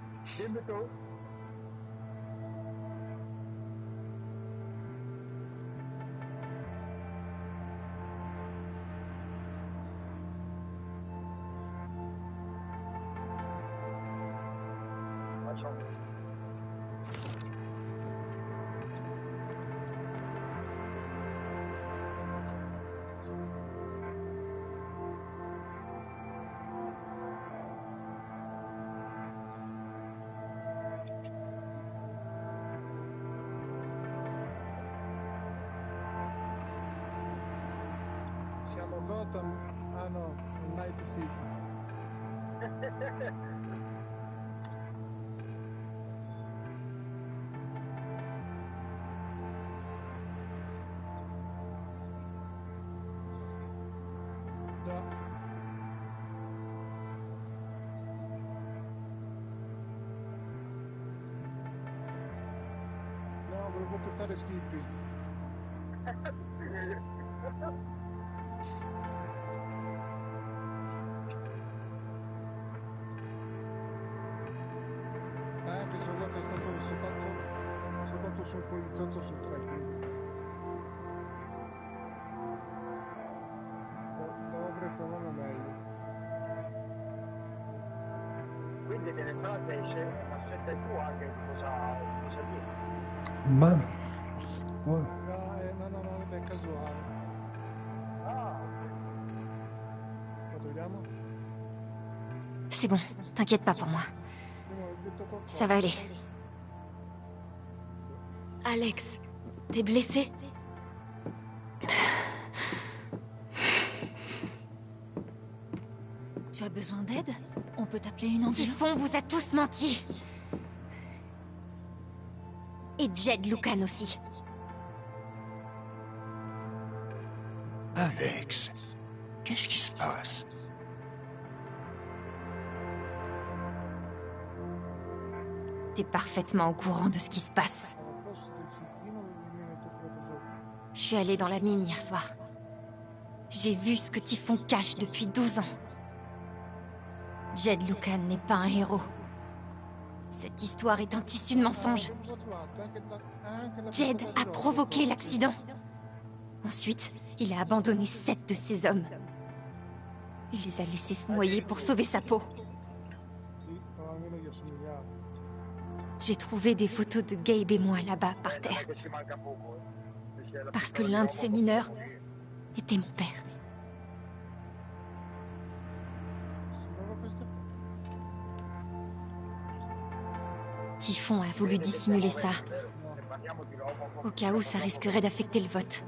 Siamo Gotham. Ah no, Night City. Già. No, volevo portare Skippy. Che sono andato è stato soltanto sul poliziotto su 3, quindi dovrei farlo meglio. Quindi nelle frasi ma scelta tu anche cosa dire. Ma... No, no, è casuale. Vediamo. C'est bon, t'inquiète pas pour moi. Ça va aller. Alex, t'es blessé? Tu as besoin d'aide? On peut t'appeler une ambulance? Typhon vous a tous menti. Et Jed Lucan aussi. Alex, qu'est-ce qui se passe? T'es parfaitement au courant de ce qui se passe. Je suis allée dans la mine hier soir. J'ai vu ce que Typhon cache depuis 12 ans. Jed Lucan n'est pas un héros. Cette histoire est un tissu de mensonges. Jed a provoqué l'accident. Ensuite, il a abandonné 7 de ses hommes. Il les a laissés se noyer pour sauver sa peau. J'ai trouvé des photos de Gabe et moi là-bas par terre. Parce que l'un de ces mineurs était mon père. Typhon a voulu dissimuler ça. Au cas où ça risquerait d'affecter le vote.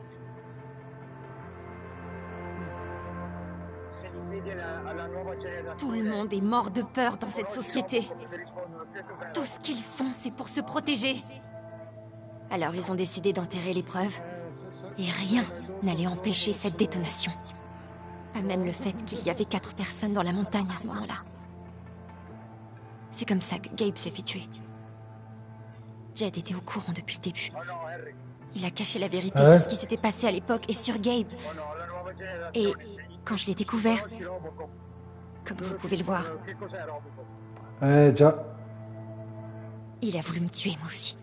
Tout le monde est mort de peur dans cette société. Tout ce qu'ils font, c'est pour se protéger. Alors ils ont décidé d'enterrer les preuves. Et rien n'allait empêcher cette détonation. Pas même le fait qu'il y avait 4 personnes dans la montagne à ce moment-là. C'est comme ça que Gabe s'est fait tuer. Jed était au courant depuis le début. Il a caché la vérité sur ce qui s'était passé à l'époque et sur Gabe. Et quand je l'ai découvert, comme vous pouvez le voir, già. il a voulu me tuer moi aussi.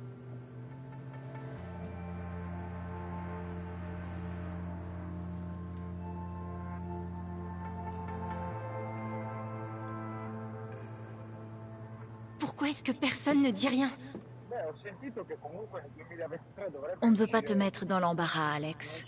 Pourquoi est-ce que personne ne dit rien? On ne veut pas te mettre dans l'embarras, Alex.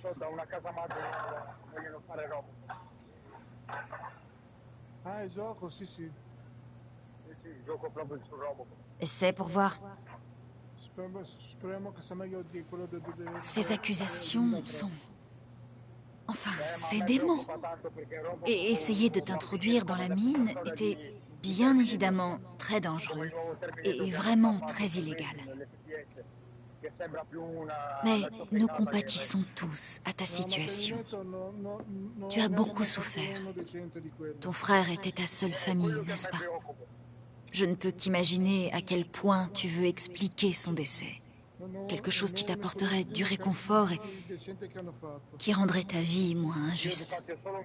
Ah, il gioco, sì, sì. Essaie pour voir. Ces accusations sont... Enfin, c'est dément. Et essayer de t'introduire dans la mine était bien évidemment très dangereux et vraiment très illégal. Mais nous compatissons tous à ta situation. Tu as beaucoup souffert. Ton frère était ta seule famille, n'est-ce pas? Je ne peux qu'imaginer à quel point tu veux expliquer son décès. Quelque chose qui t'apporterait du réconfort et qui rendrait ta vie moins injuste.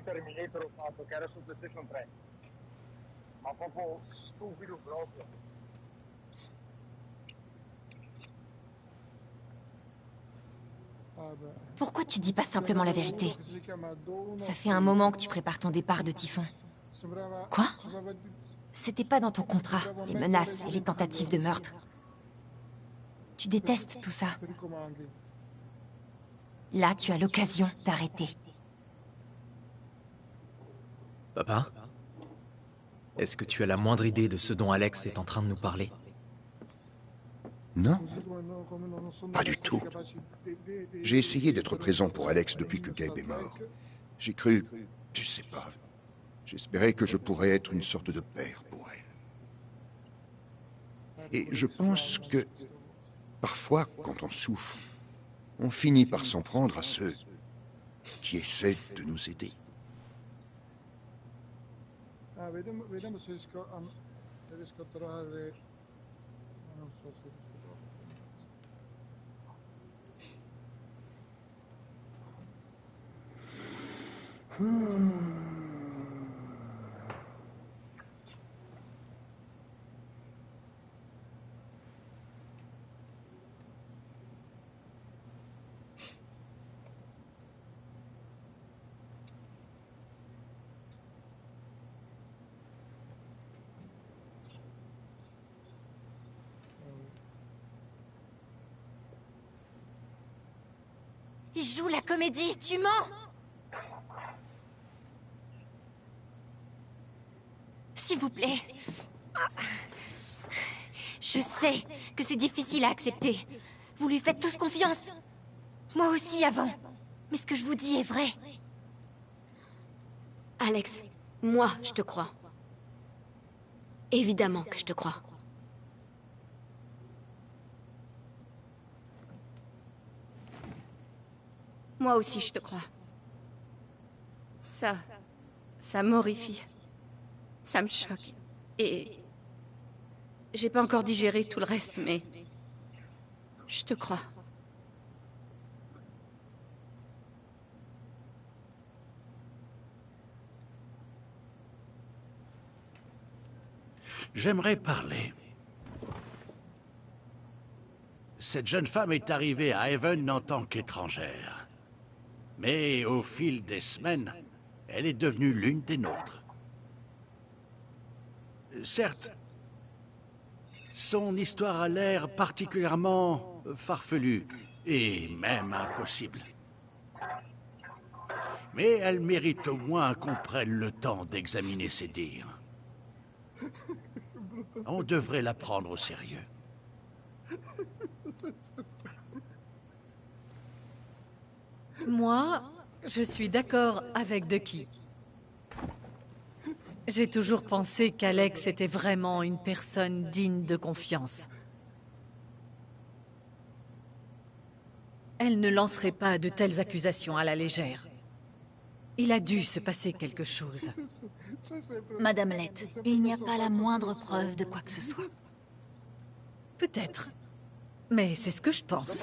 Pourquoi tu dis pas simplement la vérité? Ça fait un moment que tu prépares ton départ de Typhon. Quoi? C'était pas dans ton contrat, les menaces et les tentatives de meurtre. Tu détestes tout ça. Là, tu as l'occasion d'arrêter. Papa? Est-ce que tu as la moindre idée de ce dont Alex est en train de nous parler? Non, pas du tout. J'ai essayé d'être présent pour Alex depuis que Gabe est mort. J'ai cru, je sais pas, j'espérais que je pourrais être une sorte de père pour elle. Et je pense que, parfois, quand on souffre, on finit par s'en prendre à ceux qui essaient de nous aider. Vediamo se riesco a trovare... Non so se riesco a trovare... Il joue la comédie, tu mens! S'il vous plaît. Je sais que c'est difficile à accepter. Vous lui faites tous confiance. Moi aussi avant. Mais ce que je vous dis est vrai. Alex, moi, je te crois. Évidemment que je te crois. Moi aussi, je te crois. Ça m'horrifie. Ça me choque. Et... j'ai pas encore digéré tout le reste, mais... je te crois. J'aimerais parler. Cette jeune femme est arrivée à Haven en tant qu'étrangère. Mais au fil des semaines, elle est devenue l'une des nôtres. Certes, son histoire a l'air particulièrement farfelue et même impossible. Mais elle mérite au moins qu'on prenne le temps d'examiner ses dires. On devrait la prendre au sérieux. Moi, je suis d'accord avec Ducky. J'ai toujours pensé qu'Alex était vraiment une personne digne de confiance. Elle ne lancerait pas de telles accusations à la légère. Il a dû se passer quelque chose. Madame Lett, il n'y a pas la moindre preuve de quoi que ce soit. Peut-être. Mais c'est ce que je pense.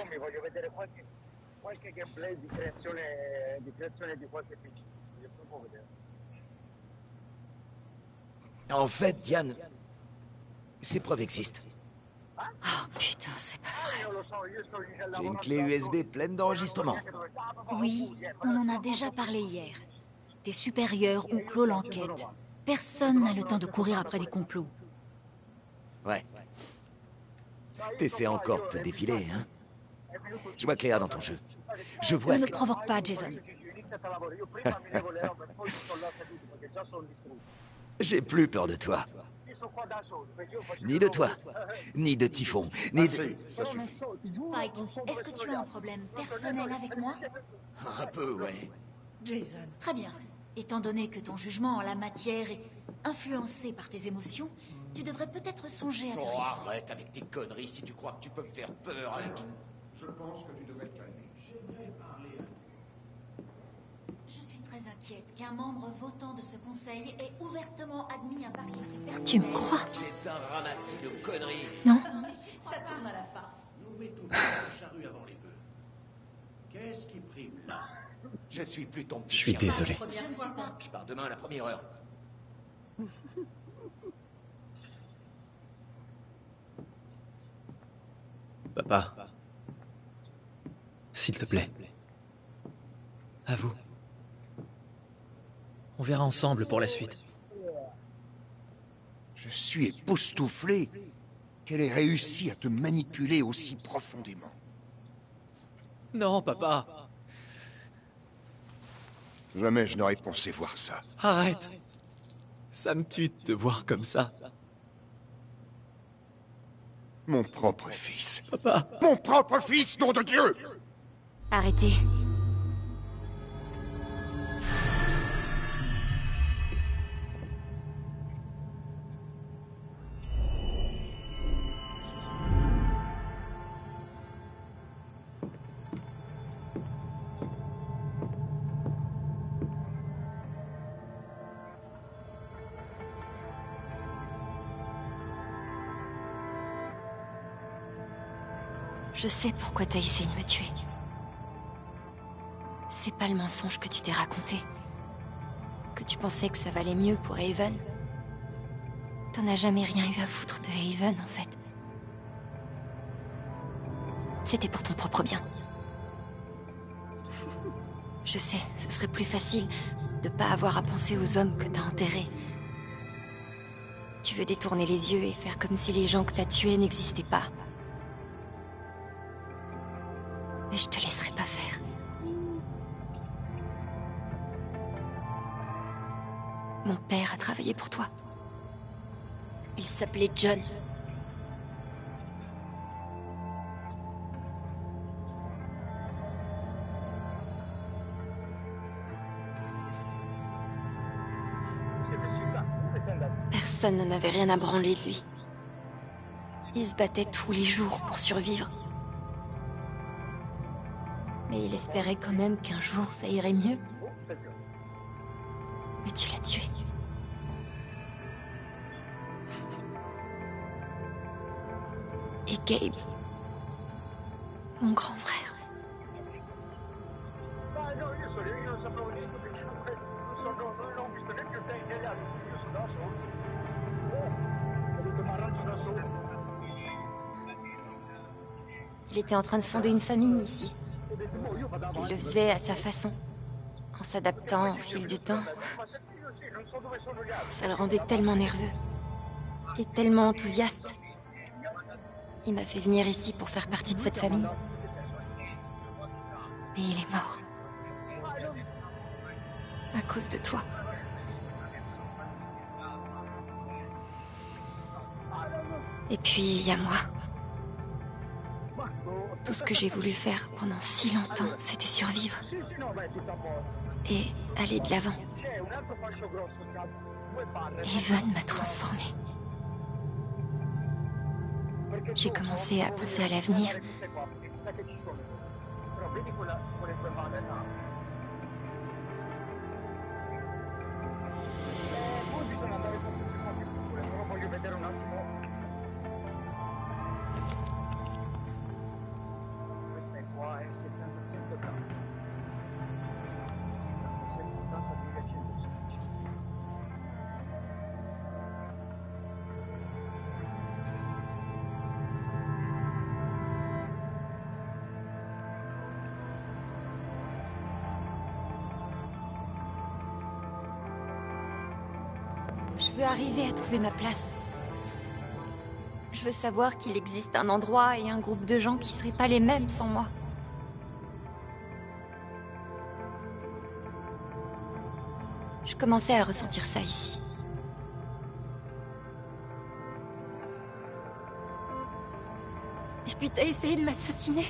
En fait, Diane, ces preuves existent. Oh putain, c'est pas vrai. J'ai une clé USB pleine d'enregistrements. Oui, on en a déjà parlé hier. Tes supérieurs ont clos l'enquête. Personne n'a le temps de courir après des complots. Ouais. T'essaies encore de te défiler, hein? Je vois clair dans ton jeu. Je vois ne ce me que... provoque pas, Jason. J'ai plus peur de toi. Ni de toi, ni de Typhon, ni de... Ça suffit. Pike, est-ce que tu as un problème personnel avec moi? Un peu, ouais. Jason. Très bien. Étant donné que ton jugement en la matière est influencé par tes émotions, tu devrais peut-être songer à te réviser. Arrête avec tes conneries si tu crois que tu peux me faire peur, Alec. Je pense que tu devrais te calmer. Je suis très inquiète qu'un membre votant de ce conseil ait ouvertement admis un parti pris personnel. Tu me crois? C'est un ramassis de conneries. Non. Ça tourne à la farce. Nous mettons la charrue avant les bœufs. Qu'est-ce qui prime là? Je suis plus ton petit Je suis chien. désolé. Je pars demain à la première heure. Papa. S'il te plaît. À vous. On verra ensemble pour la suite. Je suis époustouflé qu'elle ait réussi à te manipuler aussi profondément. Non, papa. Jamais je n'aurais pensé voir ça. Arrête. Ça me tue de te voir comme ça. Mon propre fils. Papa. Mon propre fils, nom de Dieu! Arrêtez. Je sais pourquoi t'as essayé de me tuer. C'est pas le mensonge que tu t'es raconté. Que tu pensais que ça valait mieux pour Haven. T'en as jamais rien eu à foutre de Haven, en fait. C'était pour ton propre bien. Je sais, ce serait plus facile de pas avoir à penser aux hommes que t'as enterrés. Tu veux détourner les yeux et faire comme si les gens que t'as tués n'existaient pas. Mais je te laisserai pas faire. Mon père a travaillé pour toi. Il s'appelait John. Personne n'en avait rien à branler de lui. Il se battait tous les jours pour survivre. Mais il espérait quand même qu'un jour ça irait mieux. Mais tu l'as tué. Et Gabe, mon grand frère. Il était en train de fonder une famille ici. Il le faisait à sa façon, en s'adaptant au fil du temps. Ça le rendait tellement nerveux et tellement enthousiaste. Il m'a fait venir ici pour faire partie de cette famille. Et il est mort. À cause de toi. Et puis, il y a moi. Tout ce que j'ai voulu faire pendant si longtemps, c'était survivre. Et aller de l'avant. Haven m'a transformée. J'ai commencé à penser à l'avenir. Je veux arriver à trouver ma place. Je veux savoir qu'il existe un endroit et un groupe de gens qui seraient pas les mêmes sans moi. Je commençais à ressentir ça ici. Et puis t'as essayé de m'assassiner.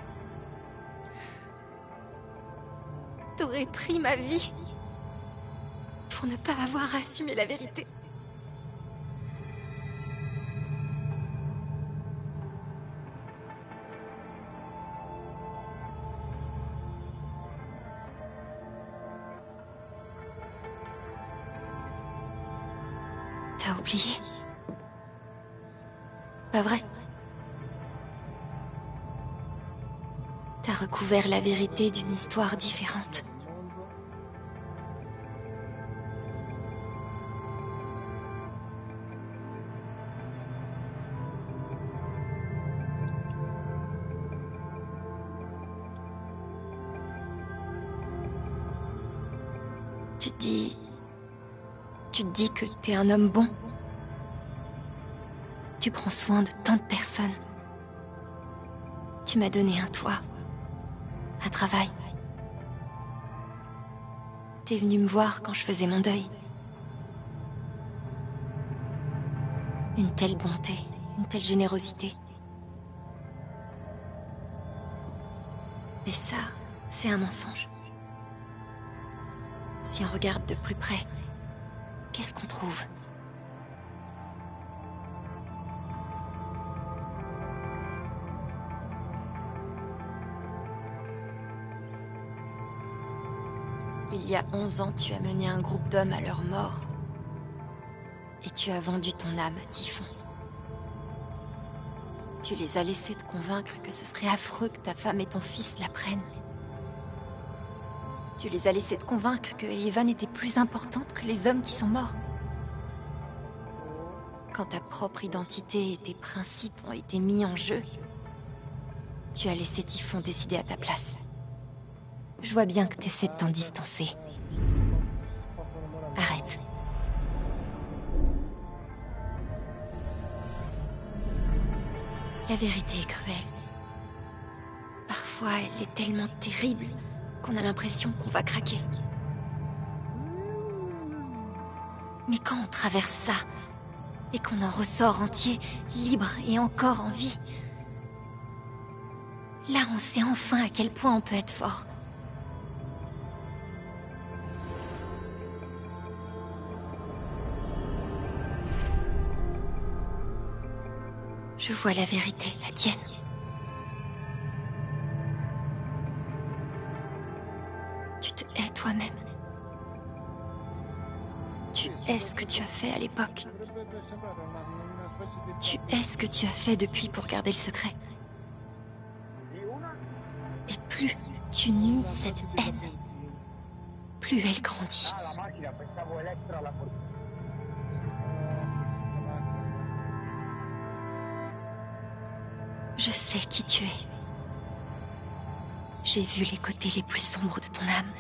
T'aurais pris ma vie pour ne pas avoir à assumer la vérité. T'as oublié? Pas vrai? T'as recouvert la vérité d'une histoire différente. Tu te dis que t'es un homme bon. Tu prends soin de tant de personnes. Tu m'as donné un toit, un travail. T'es venu me voir quand je faisais mon deuil. Une telle bonté, une telle générosité. Mais ça, c'est un mensonge. Si on regarde de plus près, qu'est-ce qu'on trouve? Il y a 11 ans, tu as mené un groupe d'hommes à leur mort. Et tu as vendu ton âme à Typhon. Tu les as laissés te convaincre que ce serait affreux que ta femme et ton fils la prennent. Tu les as laissés te convaincre que Evan était plus importante que les hommes qui sont morts. Quand ta propre identité et tes principes ont été mis en jeu, tu as laissé Typhon décider à ta place. Je vois bien que t'essaies de t'en distancer. Arrête. La vérité est cruelle. Parfois, elle est tellement terrible qu'on a l'impression qu'on va craquer. Mais quand on traverse ça, et qu'on en ressort entier, libre et encore en vie, là on sait enfin à quel point on peut être fort. Je vois la vérité, la tienne. Tu te hais toi-même. Tu hais ce que tu as fait à l'époque. Tu hais ce que tu as fait depuis pour garder le secret. Et plus tu nuis cette haine, plus elle grandit. Je sais qui tu es. J'ai vu les côtés les plus sombres de ton âme.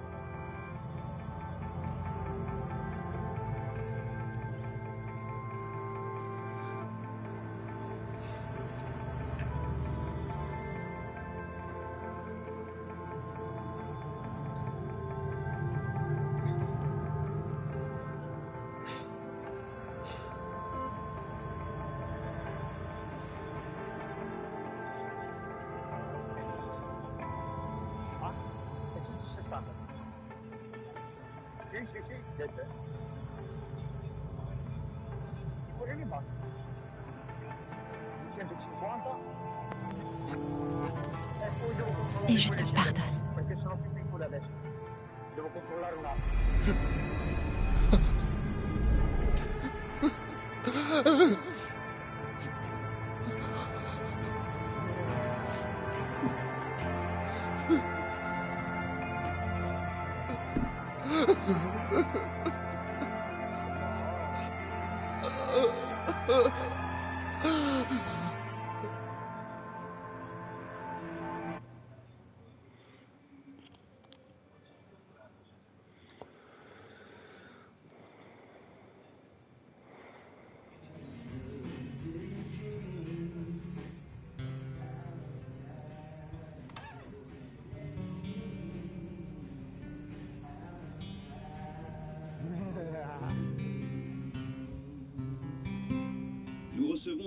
Et je te pardonne.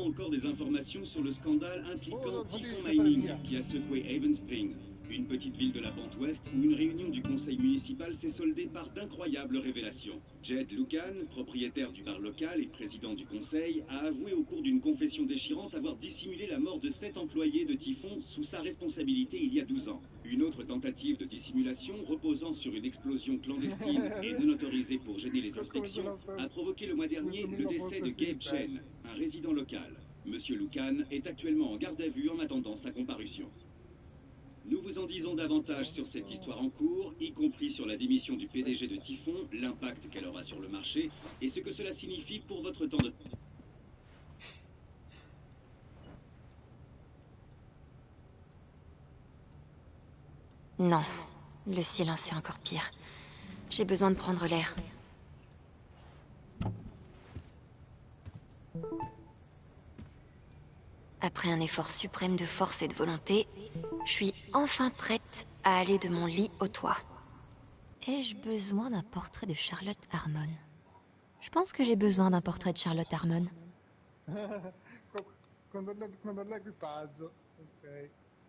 récemment encore des informations sur le scandale impliquant Typhon Mining qui a secoué Haven Springs, une petite ville de la pente ouest où une réunion du conseil municipal s'est soldée par d'incroyables révélations. Jed Lucan, propriétaire du bar local et président du conseil, a avoué au cours d'une confession déchirante avoir dissimulé la mort de 7 employés de Typhon sous sa responsabilité il y a 12 ans. Une autre tentative de dissimulation, reposant sur une explosion clandestine et non autorisée pour gêner les inspections, a provoqué le mois dernier le décès de Gabe Chen, un résident local. Monsieur Lucan est actuellement en garde à vue en attendant sa comparution. Nous vous en disons davantage sur cette histoire en cours, y compris sur la démission du PDG de Typhon, l'impact qu'elle aura sur le marché et ce que cela signifie pour votre temps de... Non, le silence est encore pire. J'ai besoin de prendre l'air. Après un effort suprême de force et de volonté, je suis enfin prête à aller de mon lit au toit. Ai-je besoin d'un portrait de Charlotte Harmon? Je pense que j'ai besoin d'un portrait de Charlotte Harmon. Quando l'equipaggio, ok.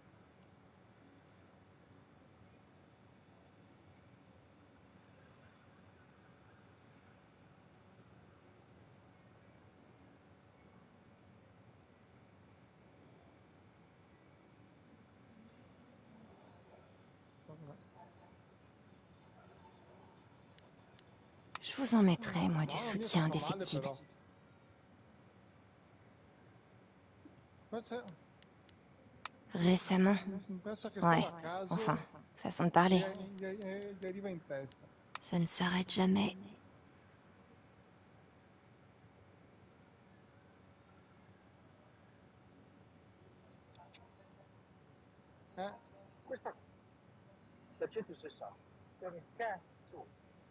Je vous en mettrai, moi, du soutien indéfectible. Récemment? Ouais, enfin, façon de parler. Ça ne s'arrête jamais. Questa... Da 160. Che cazzo?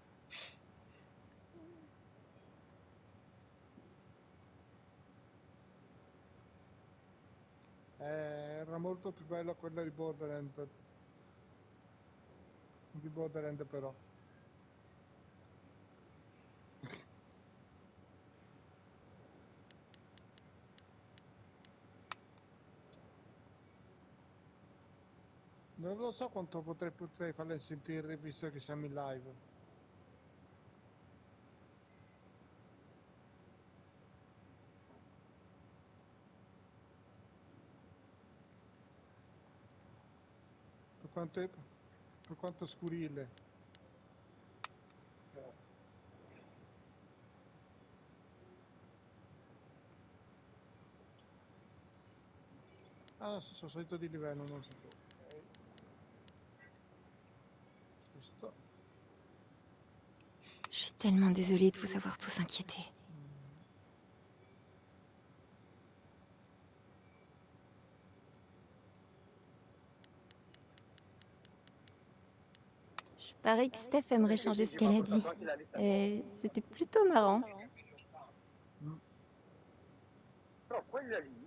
Era molto più bella quella di Borderland. Di Borderland però. Non lo so quanto potrei farle sentire visto che siamo in live. Per quanto scurile. Ah, sono salito di livello, non so. Ok. Questo. Je suis tellement désolée de vous avoir tous inquiétés. Je parie que Steph aimerait changer ce qu'elle a dit. Et c'était plutôt marrant. Però quella lì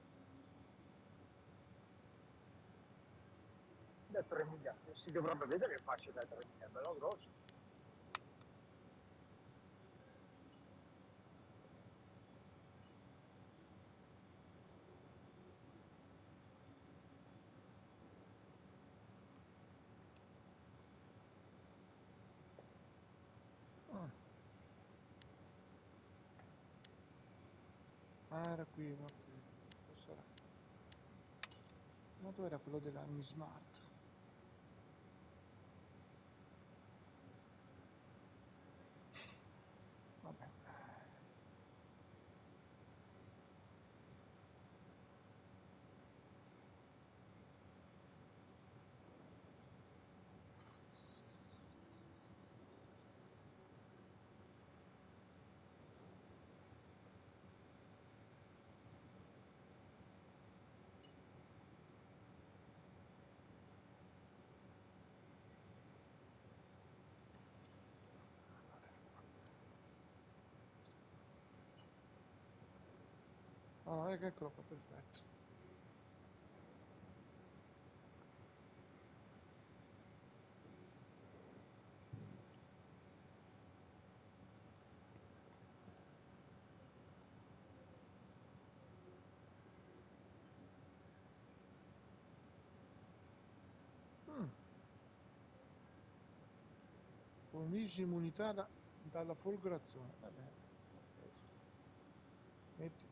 da 3 miliardi si dovrebbe vedere che faccia da 3 miliardi, bello grosso. Ah, era qui, ok. Questo era. Ma dove era quello della Mi Smart? Vabbè. Ah, eccolo qua, perfetto. Fornisce immunità dalla folgorazione. Vabbè. Metti.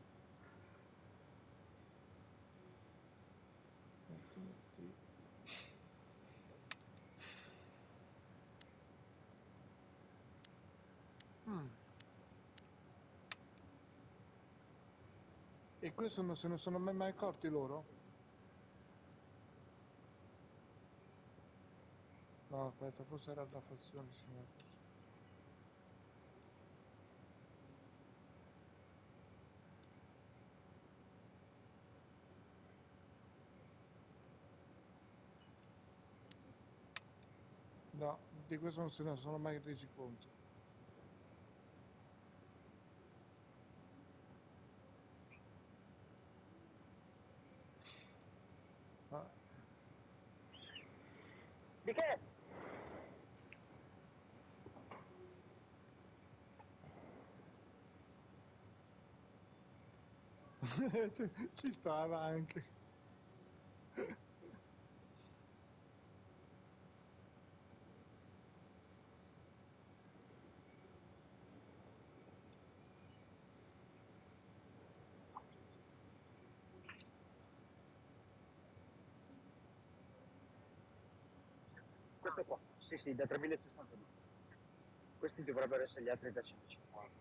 E questo non se ne sono mai accorti loro? No, aspetta, forse era la fazione, signore. No, di questo non se ne sono mai resi conto. Ah. Di che? Ci stava anche. Questo qua, sì, da 3062. Questi dovrebbero essere gli altri da 150.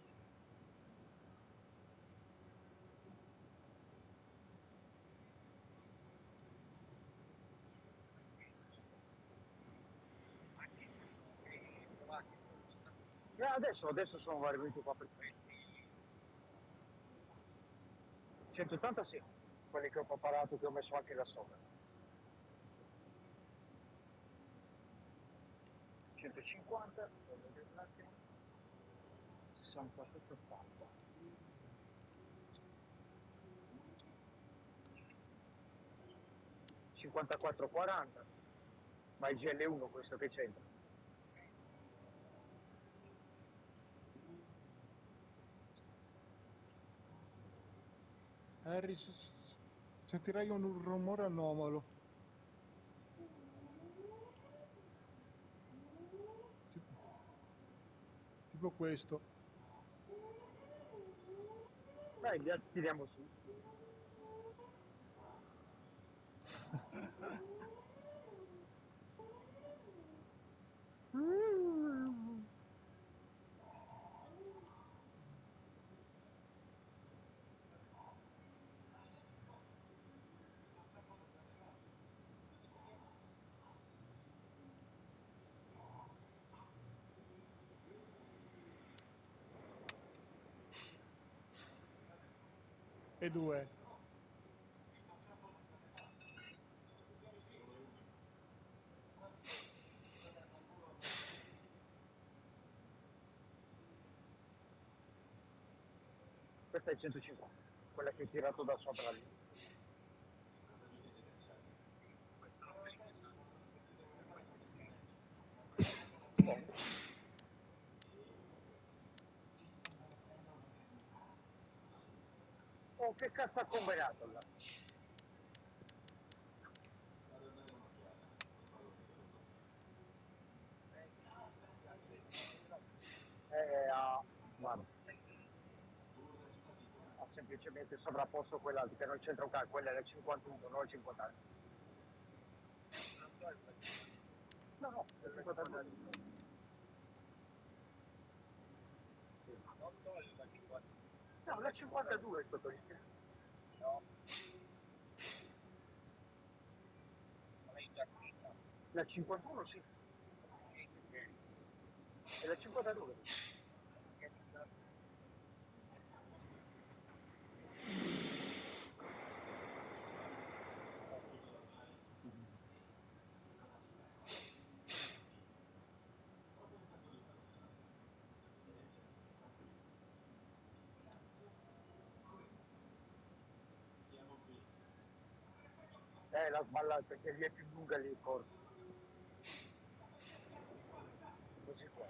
Adesso sono venuto qua per questo. 180 sì, quelli che ho preparato, che ho messo anche da sopra. 150, 68, 80. 54, 40. Ma il GL1 questo che c'entra? Harris, sentirai un rumore anomalo. Tipo questo. Dai, gli altri tiriamo su. E due. Questa è 150, quella che hai tirato da sopra lì. Oh, che cazzo ha combinato là? Guarda, ha semplicemente sovrapposto quell'altro che non c'entra un cazzo, quella è la 51, non la 50. No, la 52. No, la 52 è stato lì. No. L'hai già scritta? La 51 sì. E la 52? L'ha sballato perché lì è più lunga lì il corso. Così qua.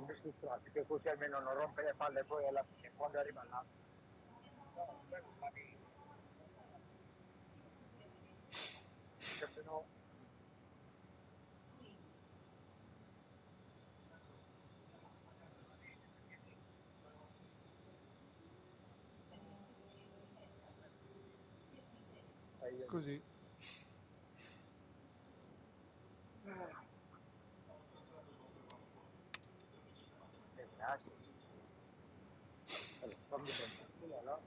entrambi frustrati, che così almeno non rompe le palle poi alla fine, quando arriva là. No, quello va bene. Perché sennò... Così. Grazie. Allora, fammi tranquillo, no?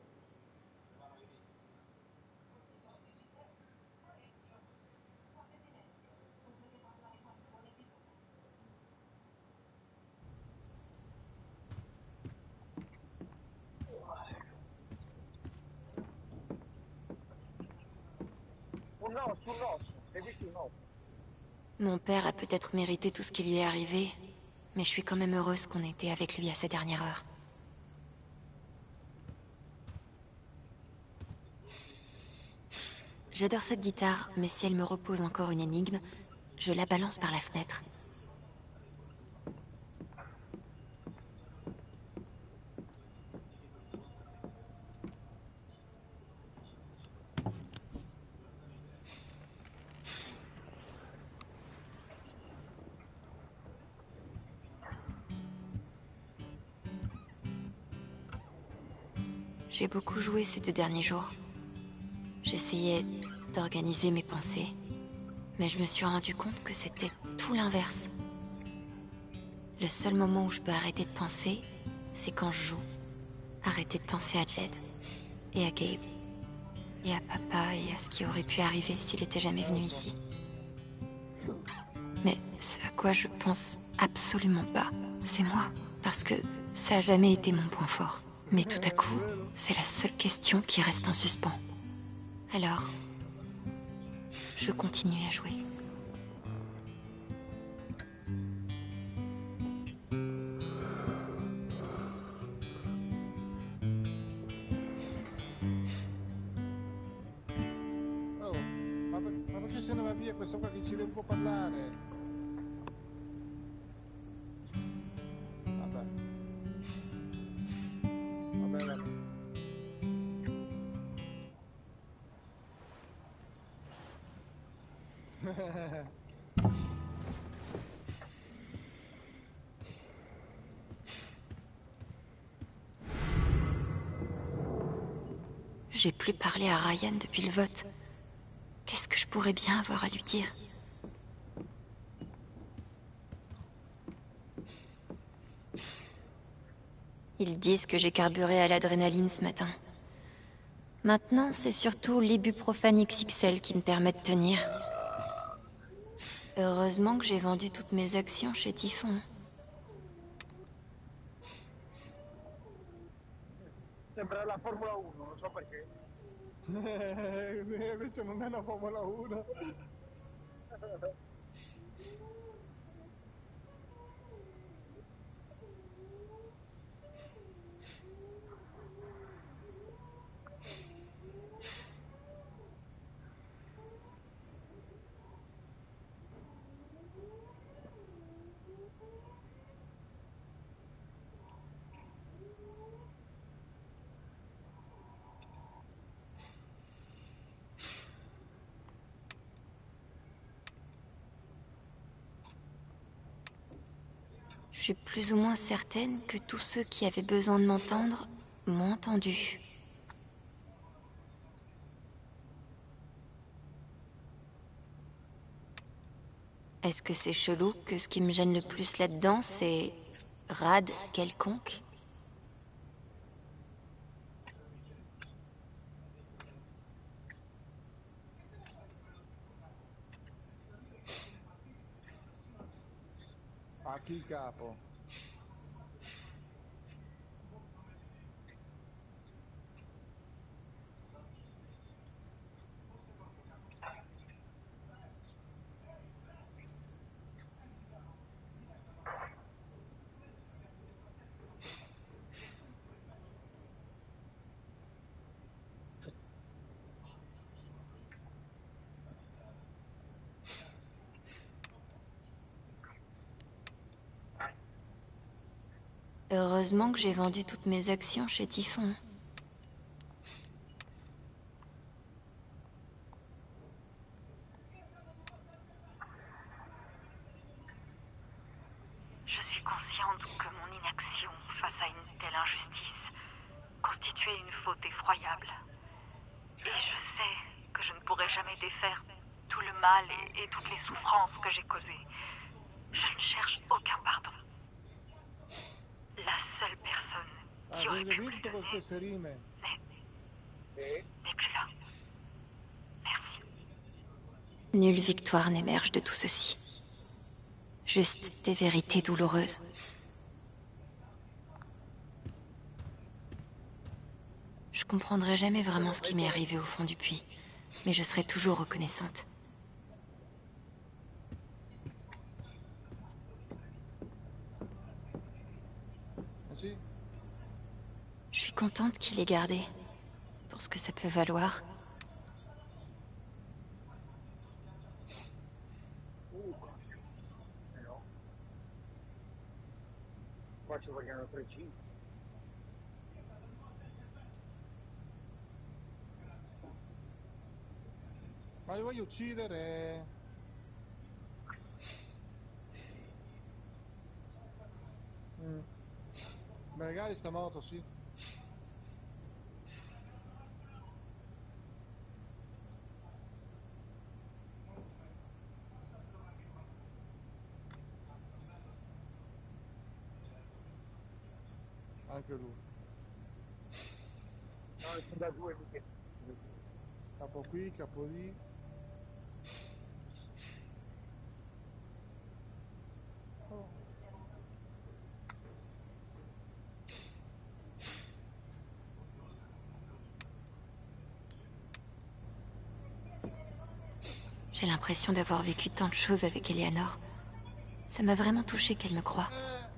Un os, hai visto un os? Mon père a peut-être mérité tout ce qui lui est arrivé, mais je suis quand même heureuse qu'on ait été avec lui à sa dernière heure. J'adore cette guitare, mais si elle me repose encore une énigme, je la balance par la fenêtre. J'ai beaucoup joué ces 2 derniers jours. J'essayais d'organiser mes pensées, mais je me suis rendu compte que c'était tout l'inverse. Le seul moment où je peux arrêter de penser, c'est quand je joue. Arrêter de penser à Jed, et à Gabe, et à papa, et à ce qui aurait pu arriver s'il était jamais venu ici. Mais ce à quoi je pense absolument pas, c'est moi, parce que ça a jamais été mon point fort. Mais tout à coup, c'est la seule question qui reste en suspens. Alors, je continue à jouer. Oh, ma perché se ne va via questo qua che ci deve un po' parlare? Vabbè. Vabbè. J'ai plus parlé à Ryan depuis le vote. Qu'est-ce que je pourrais bien avoir à lui dire? Ils disent que j'ai carburé à l'adrénaline ce matin. Maintenant, c'est surtout l'ibuprofène XXL qui me permet de tenir. Heureusement que j'ai vendu toutes mes actions chez Typhon. Sembra la Formula 1, non so perché. Invece non è una Formula 1. Je suis plus ou moins certaine que tous ceux qui avaient besoin de m'entendre m'ont entendu. Est-ce que c'est chelou que ce qui me gêne le plus là-dedans, c'est Rad quelconque? A chi capo? Heureusement que j'ai vendu toutes mes actions chez Typhon. Je suis consciente que mon inaction face à une telle injustice constituait une faute effroyable. Et je sais que je ne pourrai jamais défaire tout le mal et toutes les souffrances que j'ai causées. Je ne cherche aucun pardon. La seule personne qui aurait pu me pardonner n'est plus là. Merci. Nulle victoire n'émerge de tout ceci. Juste des vérités douloureuses. Je comprendrai jamais vraiment ce qui m'est arrivé au fond du puits, mais je serai toujours reconnaissante. Je suis contente qu'il ait gardé, pour ce que ça peut valoir. Qua ci vogliono 3G. Ma li voglio uccidere. Magari sta moto, sì. Anche lui. No, sono da due mica. Capo qui, capo lì. Oh. J'ai l'impression d'avoir vécu tant de choses avec Eleanor. Ça m'a vraiment touché qu'elle me croie.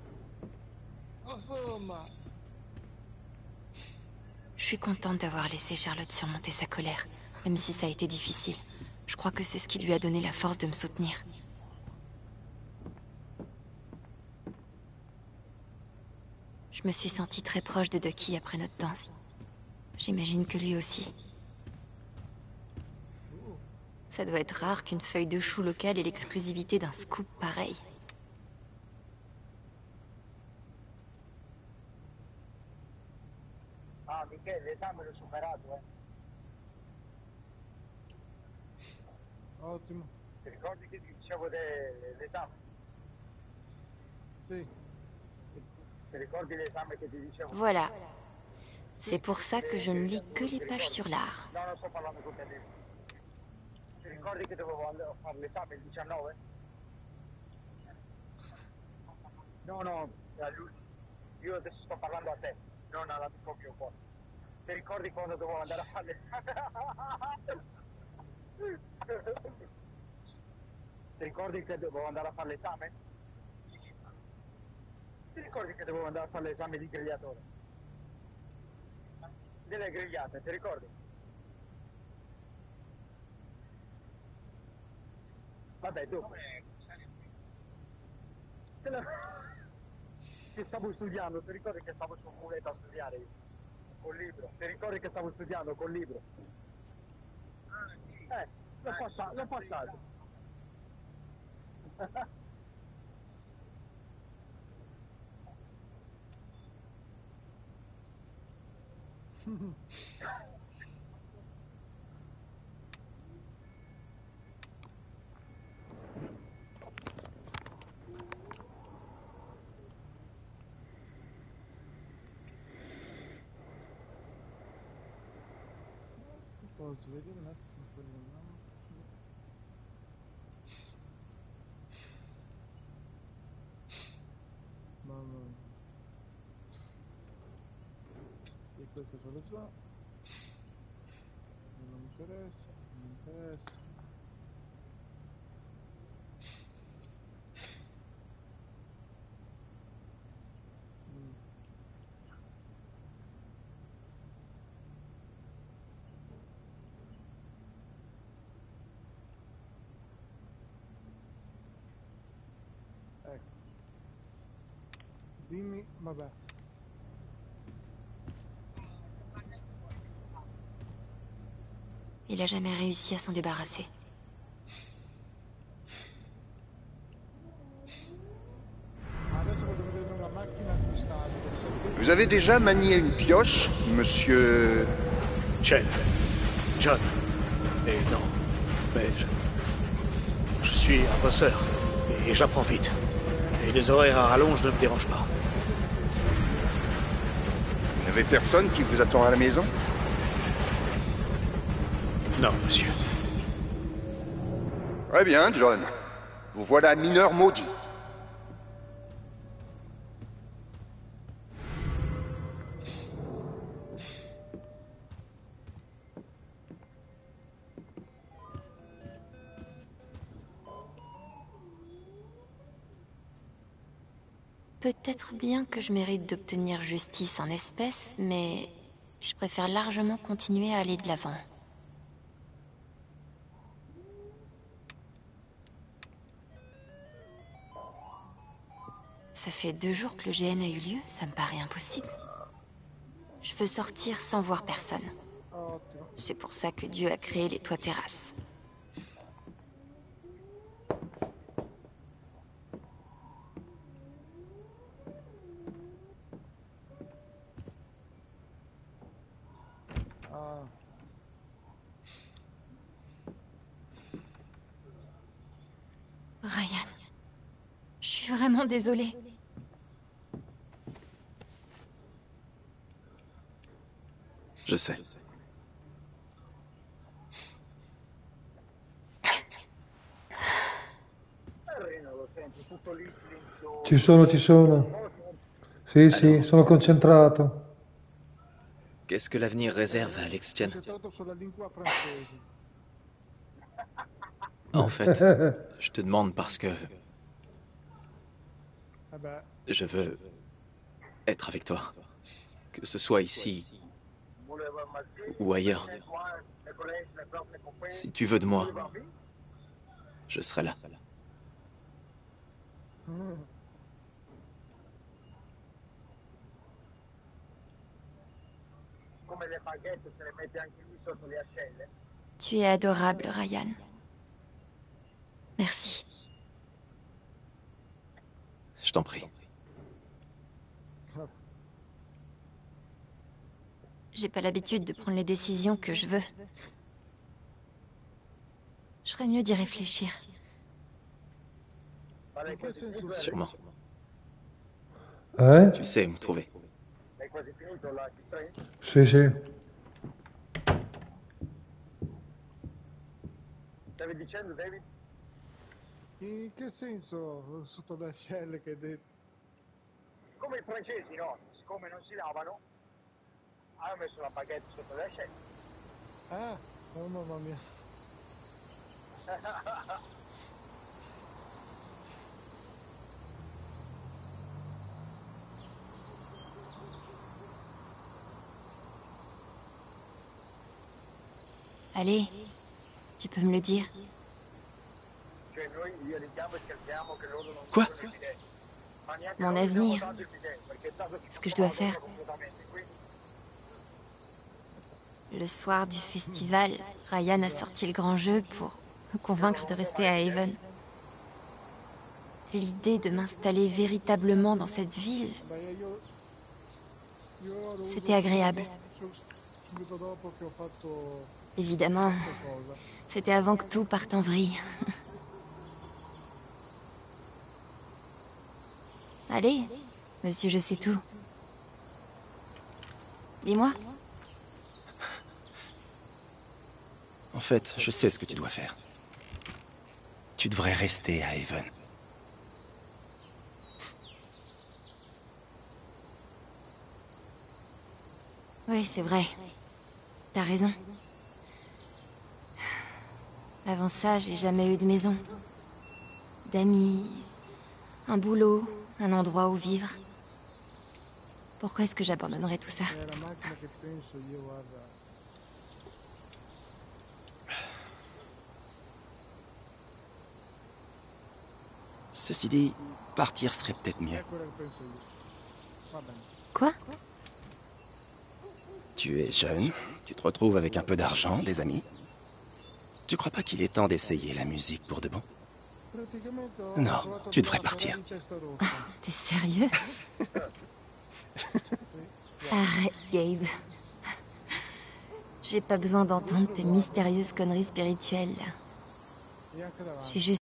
Je suis contente d'avoir laissé Charlotte surmonter sa colère, même si ça a été difficile. Je crois que c'est ce qui lui a donné la force de me soutenir. Je me suis sentie très proche de Ducky après notre danse. J'imagine que lui aussi. Ça doit être rare qu'une feuille de chou locale ait l'exclusivité d'un scoop pareil. Ah, Michele, l'esame l'ho superato, Ottimo. Ti ricordi che ti dicevo dell'esame? Sì. Ti ricordi l'esame che ti dicevo? Voilà. C'est pour ça que je ne lis que les pages sur l'art. No, non sto parlando con te. Ti ricordi che dovevo andare a fare l'esame il 19? No, io adesso sto parlando a te, non all'amico mio qua. Ti ricordi quando dovevo andare a fare l'esame? Ti ricordi che dovevo andare a fare l'esame? Ti ricordi che dovevo andare a fare l'esame di grigliatore? Delle grigliate, ti ricordi? Vabbè, dopo. Che stavo studiando, ti ricordi che stavo sul muletto a studiare io? Col libro. Ti ricordi che stavo studiando col libro? Ah, sì. L'ho passato. Posso vedere un attimo quello là? Mamma mia. E questo cosa so? Non mi interessa, non mi interessa. Ecco. Dimmi, vabbè. Il a jamais réussi à s'en débarrasser. Vous avez déjà manié une pioche, monsieur... John. Mais non. Mais je suis un bosseur. Et j'apprends vite. Et les horaires à rallonge ne me dérangent pas. Vous n'avez personne qui vous attend à la maison? Non, monsieur. Très bien, John. Vous voilà mineur maudit. Peut-être bien que je mérite d'obtenir justice en espèces, mais je préfère largement continuer à aller de l'avant. Ça fait 2 jours que le GN a eu lieu, ça me paraît impossible. Je veux sortir sans voir personne. C'est pour ça que Dieu a créé les toits terrasses. Ryan, je suis vraiment désolée. Je sais. Ci sono. Sì, sono concentrato. Qu'est-ce que l'avenir réserve à Alex Chen? En fait, je te demande parce que... je veux être avec toi. Que ce soit ici ou ailleurs. Si tu veux de moi, je serai là. Tu es adorable, Ryan. Merci. Je t'en prie. J'ai pas l'habitude de prendre les décisions que je veux. Je ferais mieux d'y réfléchir. Sûrement. Ouais? Tu sais où me trouver. Sì. Stavi dicendo, David? In che senso sotto le ascelle che hai detto? Come i francesi, no? Siccome non si lavano, hanno messo la baguette sotto le ascelle. Ah, oh mamma mia. Allez, tu peux me le dire. Quoi? Mon avenir. Ce que je dois faire. Le soir du festival, Ryan a sorti le grand jeu pour me convaincre de rester à Haven. L'idée de m'installer véritablement dans cette ville, c'était agréable. Évidemment, c'était avant que tout parte en vrille. Allez, monsieur, je sais tout. Dis-moi. En fait, je sais ce que tu dois faire. Tu devrais rester à Haven. Oui, c'est vrai. T'as raison. Avant ça, j'ai jamais eu de maison. D'amis, un boulot, un endroit où vivre. Pourquoi est-ce que j'abandonnerais tout ça? Ceci dit, partir serait peut-être mieux. Quoi? Tu es jeune, tu te retrouves avec un peu d'argent, des amis. Tu crois pas qu'il est temps d'essayer la musique pour de bon? Non, tu devrais partir. T'es sérieux? Arrête, Gabe. J'ai pas besoin d'entendre tes mystérieuses conneries spirituelles. J'ai juste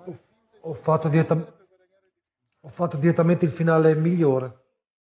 Ho fatto direttamente il finale migliore.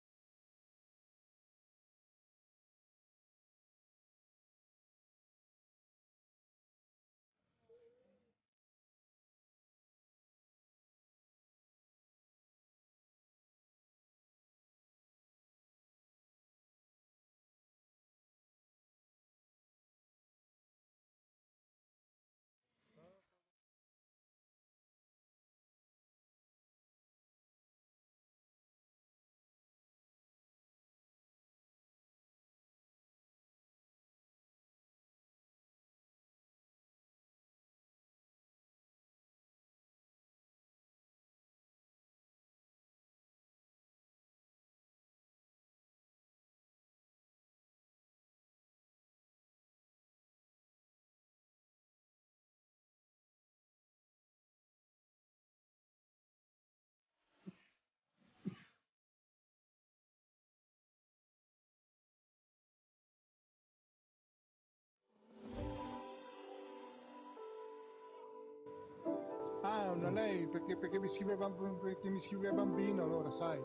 Ah, non lei, perché mi scrive bambino, allora sai.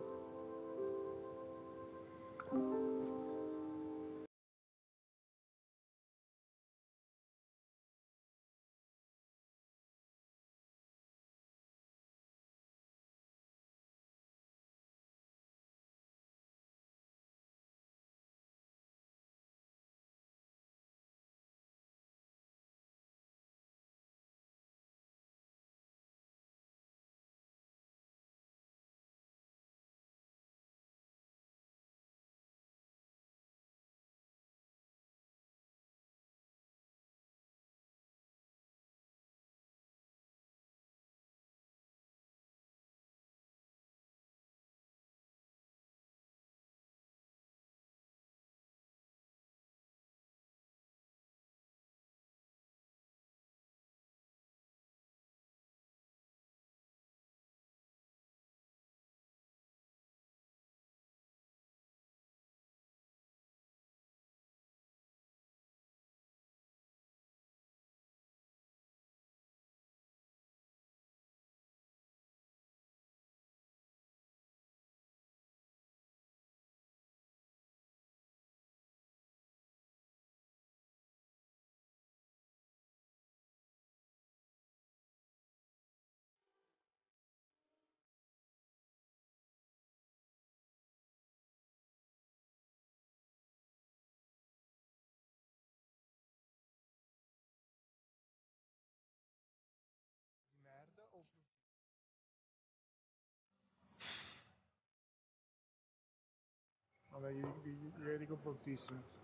Vabbè, io dico bruttissimo.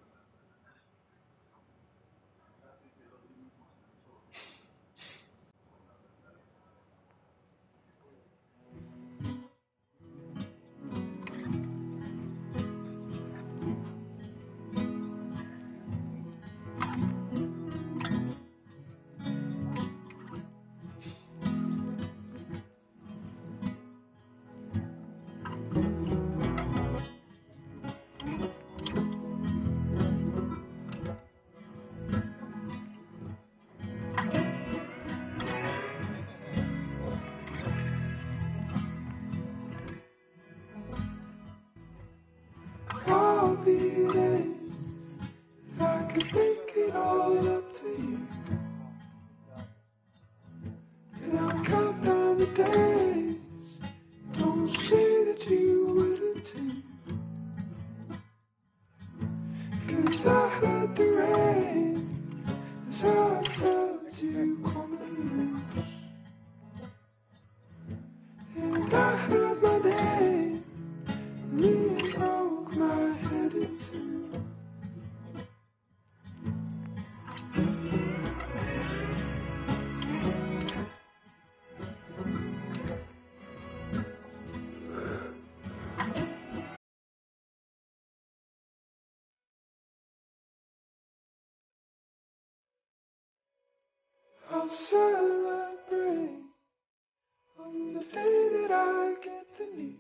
I'll celebrate on the day that I get the news.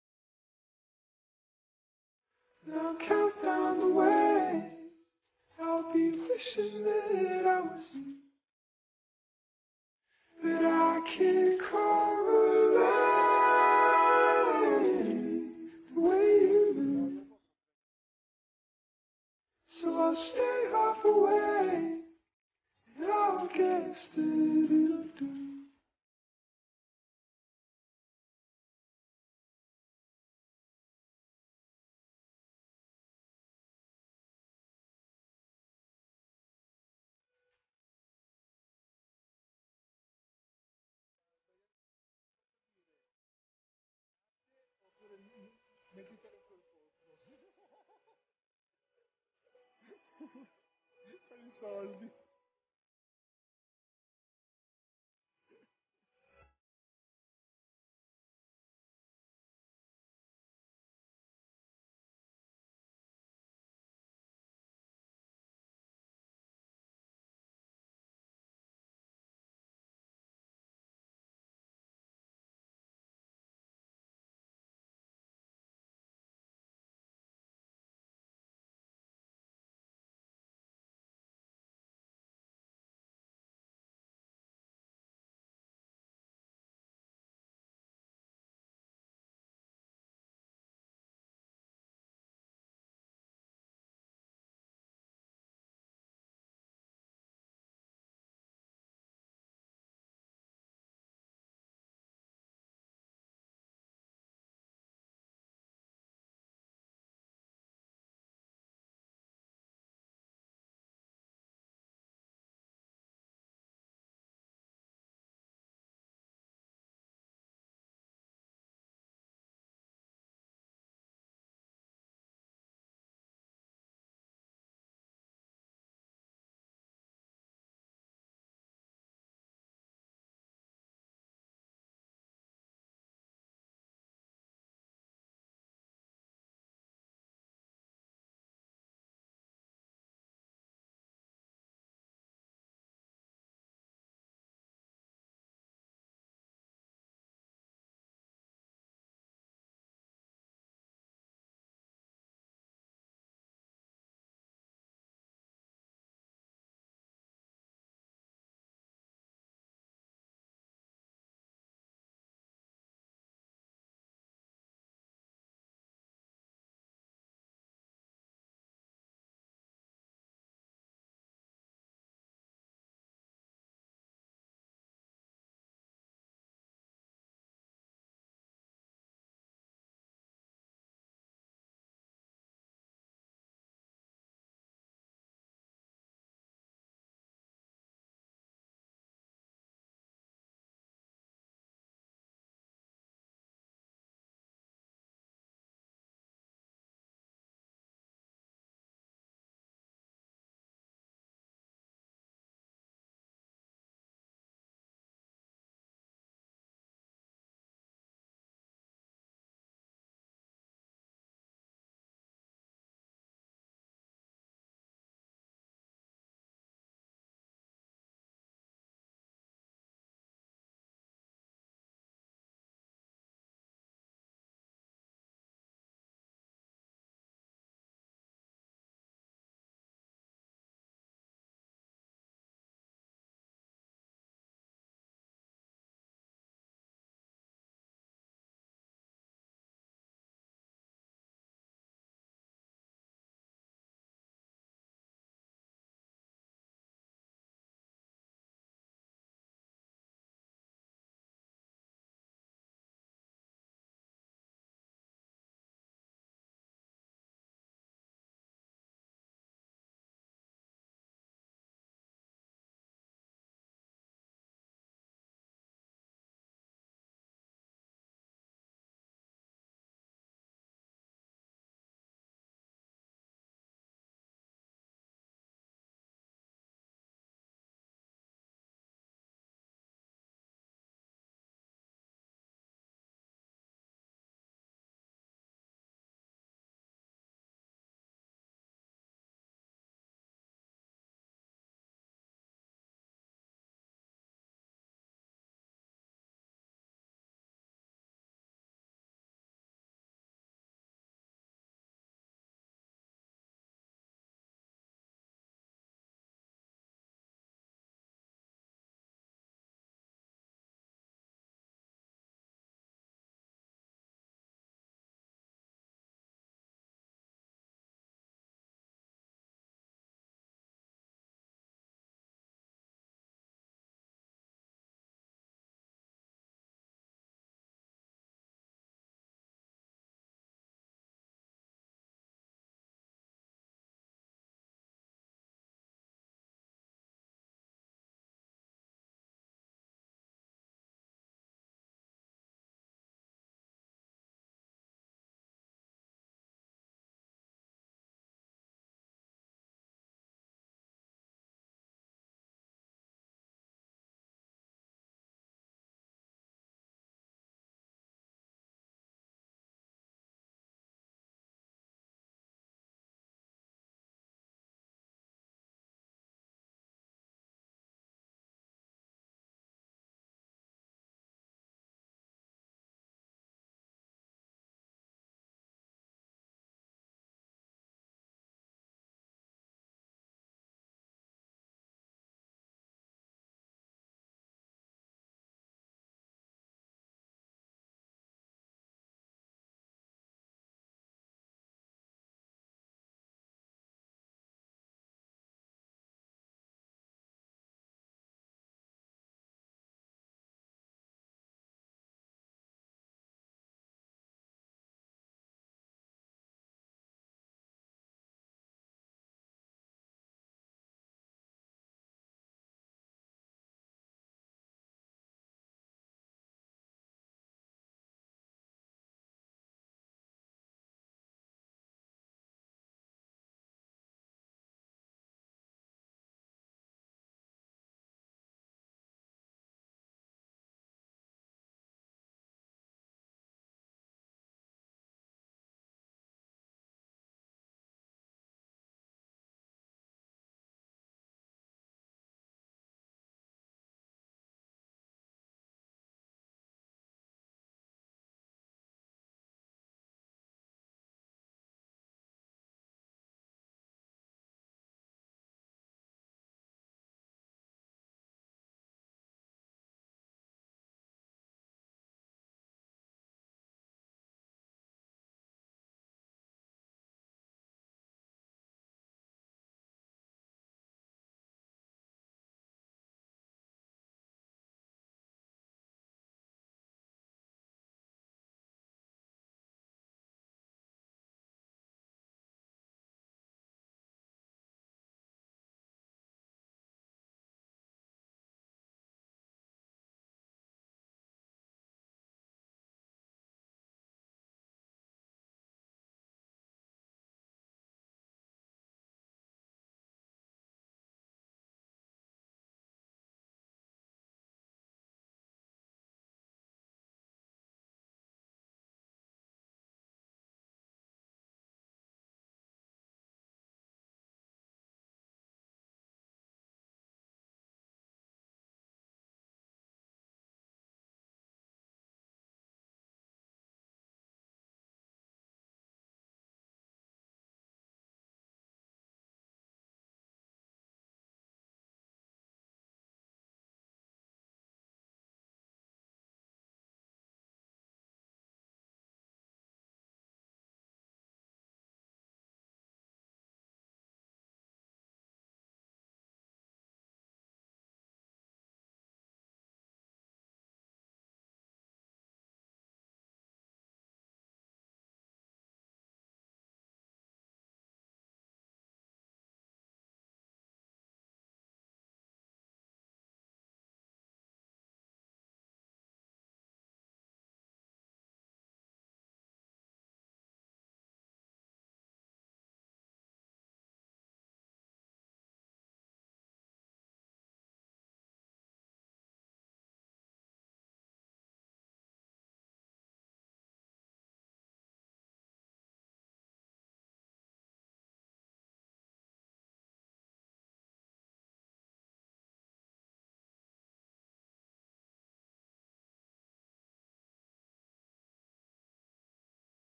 And I'll count down the ways I'll be wishing that I was you. But I can't correlate the way you do. So I'll stay half away, and I'll guess that it'll do. Mettitelo in quel posto. Per i soldi.